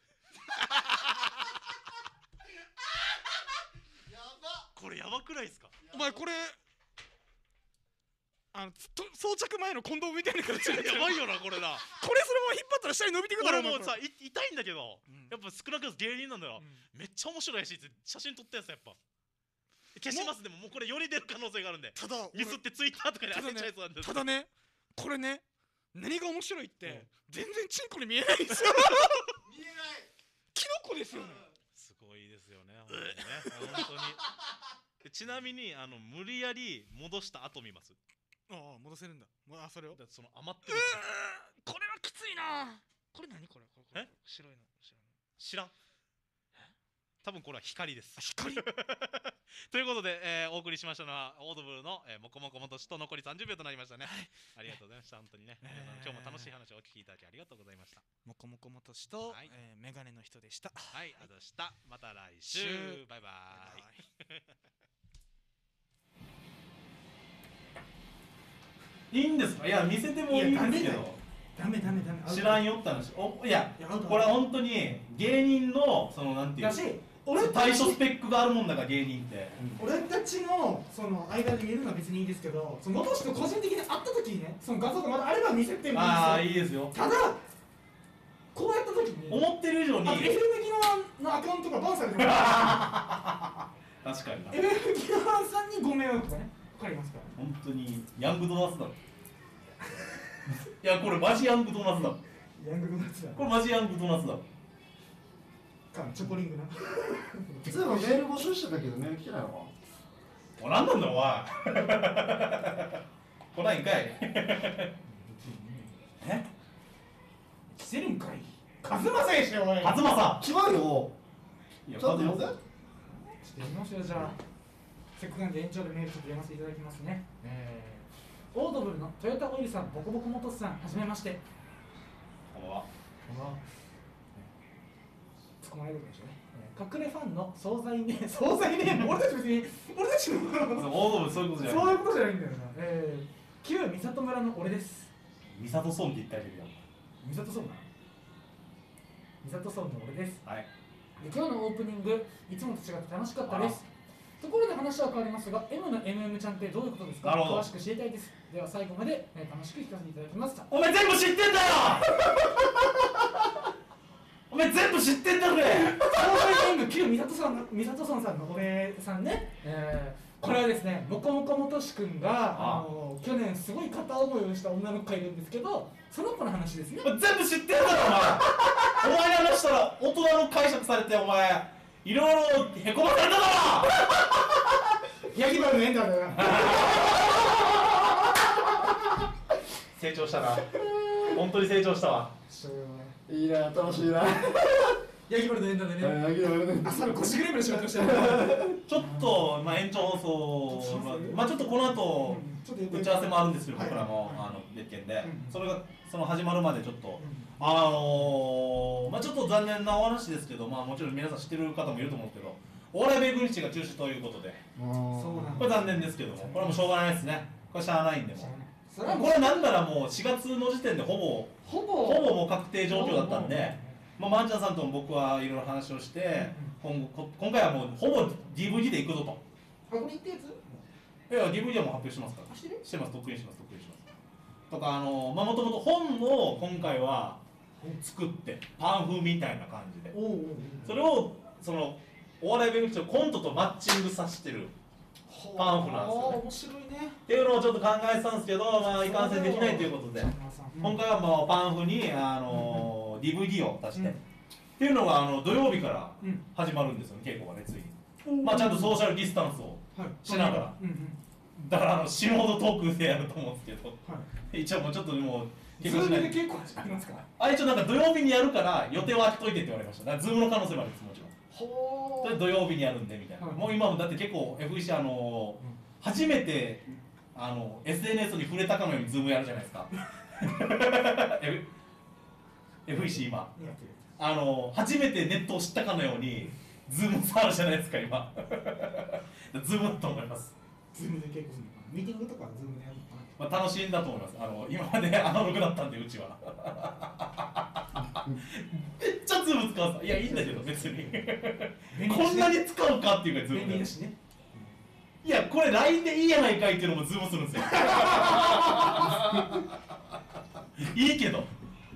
これやばくないですかお前これ装着前のコンドームみたいな形でやばいよなこれなこれそのまま引っ張ったら下に伸びてくだろ俺もお前これさ痛いんだけどうんやっぱ少なからず芸人なんだよめっちゃ面白いしって写真撮ったやつやっぱ消しますでももうこれ世に出る可能性があるんでただミスってツイッターとかに上げちゃいそうなんですただねこれね何が面白いって全然チンコに見えないんですよ見えないキノコですよねすごいですよね本当にね本当にでちなみに無理やり戻した後見ますああ戻せるんだそれをだってその余ってるこれはきついなこれ何これえ白いの知らん多分これは光です。光ということで、お送りしましたのはオードブルの、もこもこもとしと残り30秒となりましたね。ありがとうございました。本当にね、皆さん今日も楽しい話をお聞きいただきありがとうございました。 もこもこもとしと、 はいメガネの人でした。 はい、ありがとうございました。また来週。バイバイ。 いいんですか？いや見せてもいいんですけど、 ダメ知らんよって話。いやいやアウトこれは本当に芸人のそのなんていうだし俺たち対処スペックがあるもんだから芸人って。 俺たちのその間で見えるのは別にいいですけど、その元氏と個人的に会った時にね、その画像がまだあれば見せてもああいいですよ。 いいですよ。 ただこうやった時に思ってる以上にあと FM ギノワのアカウントがバンされてます確かにな。 FM ギノワさんにご迷惑がねかかりますから。 本当にヤングドーナツだろ。いやこれマジヤングドーナツだろ。 ヤングドーナツだこれマジヤングドーナツだろ。 かチョコリングなそういえばメール募集してたけどメール来てないのおなんなんだお前。来ないんかい。え？ 来てるんかいカズマ選手よおい。 勝間さ違うよ。 ん。いやちょっと読んで。 ちょっとやりますよじゃあ。せっかくなんで延長でメールちょっと読ませていただきますね。オードブルのトヨタオイルさん、ボコボコモトスさん、はじめまして。 こんばんは。 突っ込まれるでしょうね。隠れファンの惣菜ネーム、俺たち別に、俺たちのオードブルそういうことじゃない。 そういうことじゃないんだよな。旧三郷村の俺です。 美里村って言ったらいいけど。 三郷村な。三郷村の俺です。 はい。 で今日のオープニング、いつもと違って楽しかったです。ところで話は変わりますが、M の MM ちゃんってどういうことですか？ なるほど詳しく知りたいです。では最後まで楽しく聞かせていただきます。 お前全部知ってんだよ。お前全部知ってんだぜ。 総菜ネーム旧三郷村さんの俺さんね、これはですね、もこもこもとしくんが去年すごい片思いをした女の子がいるんですけど、その子の話ですね。 全部知ってんだろお前。お前に話したら大人の解釈されてお前いろいろへこまされただろ。 ヤギバルのエンダーだよな。 成長したな。本当に成長したわ。 いいな、楽しいな。 ヤギバルのエンダーでね、朝の腰グレームで仕事してる。 ちょっと、まあ、延長放送、まあ、ちょっとこの後打ち合わせもあるんですけど、僕らも別件で、それがその始まるまでちょっと、まあ、ちょっと残念なお話ですけど、まあ、もちろん皆さん知ってる方もいると思うんですけど、お笑い巡り市が中止ということで、これ残念ですけども、これはもうしょうがないですね。これしゃあないんでも。これなんならもう4月の時点でほぼもう確定状況だったんで、まあ、マンチャンさんとも僕はいろいろ話をして、今回はもうほぼ DVD でいくぞと。 これ言ってやつ？ いや DVD はもう発表してますから。してます、とっくにします。とかまあもともと本を今回は作ってパン風みたいな感じで、それをそのお笑い勉強コントとマッチングさせてるパンフなんですよね。 面白いね。 っていうのをちょっと考えてたんですけど、まあいかんせんできないということで、今回はもうパンフにDVD を出して、っていうのが土曜日から始まるんですよね、稽古がね、ついに。まあちゃんとソーシャルディスタンスをしながら、だから死ぬほどトークでやると思うんですけど、一応もうちょっともう稽古しないで稽古始まりますから。 一応なんか土曜日にやるから予定は空けといてって言われました。だからズームの可能性もあるんです、もちろん。それ土曜日にやるんでみたいな。もう今もだって結構 FEC 初めてSNS に触れたかのようにズームやるじゃないですか。FEC 今初めてネットを知ったかのようにズーム触るじゃないですか今。ズームだと思います。 ズームで稽古するのかな。ミーティングとかズームでやるのかな。 まあ、楽しいんだと思います。今までアナログだったんでうちは。めっちゃズーム使うさ。いやいいんだけど別に。こんなに使うかっていうかズームで。 便利だしね。 いやこれ LINE でいいやないかいっていうのもズームするんですよ。いいけど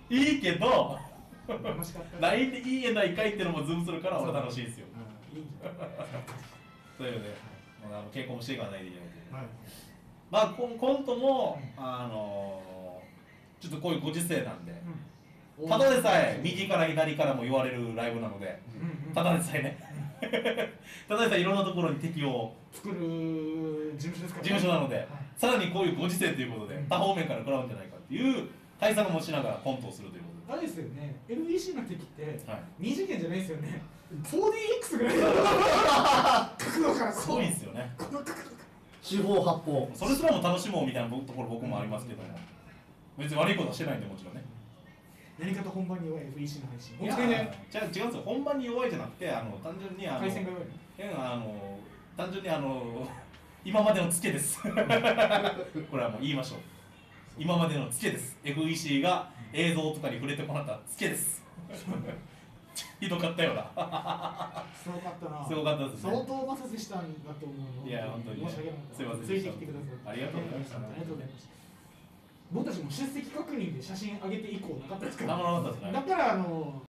LINE でいいやないかいっていうのもズームするから俺楽しいですよ。というので稽古もしていかないといけない。まあコントもちょっとこういうご時世なんで、ただでさえ右から左からも言われるライブなので、ただでさえねただでさえいろんなところに敵を作る事務所ですから、 事務所なので、さらにこういうご時世ということで多方面から食らうんじゃないかっていう対策もしながらコントをするということで、 あれですよね LEC の敵ってはい 2次元じゃないですよね 4DX ぐらいの角度からすごいんですよね。 この角度四方八方それすらも楽しもうみたいなところ僕もありますけども、別に悪いことはしてないんでもちろんね。 何かと本番に弱い FEC の配信いや本当にね違うんですよ。本番に弱いじゃなくて単純に回線が弱い単純に今までのツケです。これはもう言いましょう。今までのツケです。FEC が映像とかに触れてもらったツケです。ひどかったよな。 すごかったなすごかったですね。 相当摩擦したんだと思うのいや本当にね申し訳なかったすいませんついてきてくださってありがとうございましたありがとうございました僕たちも出席確認で写真上げて以降なかったですからなかったですね。 だから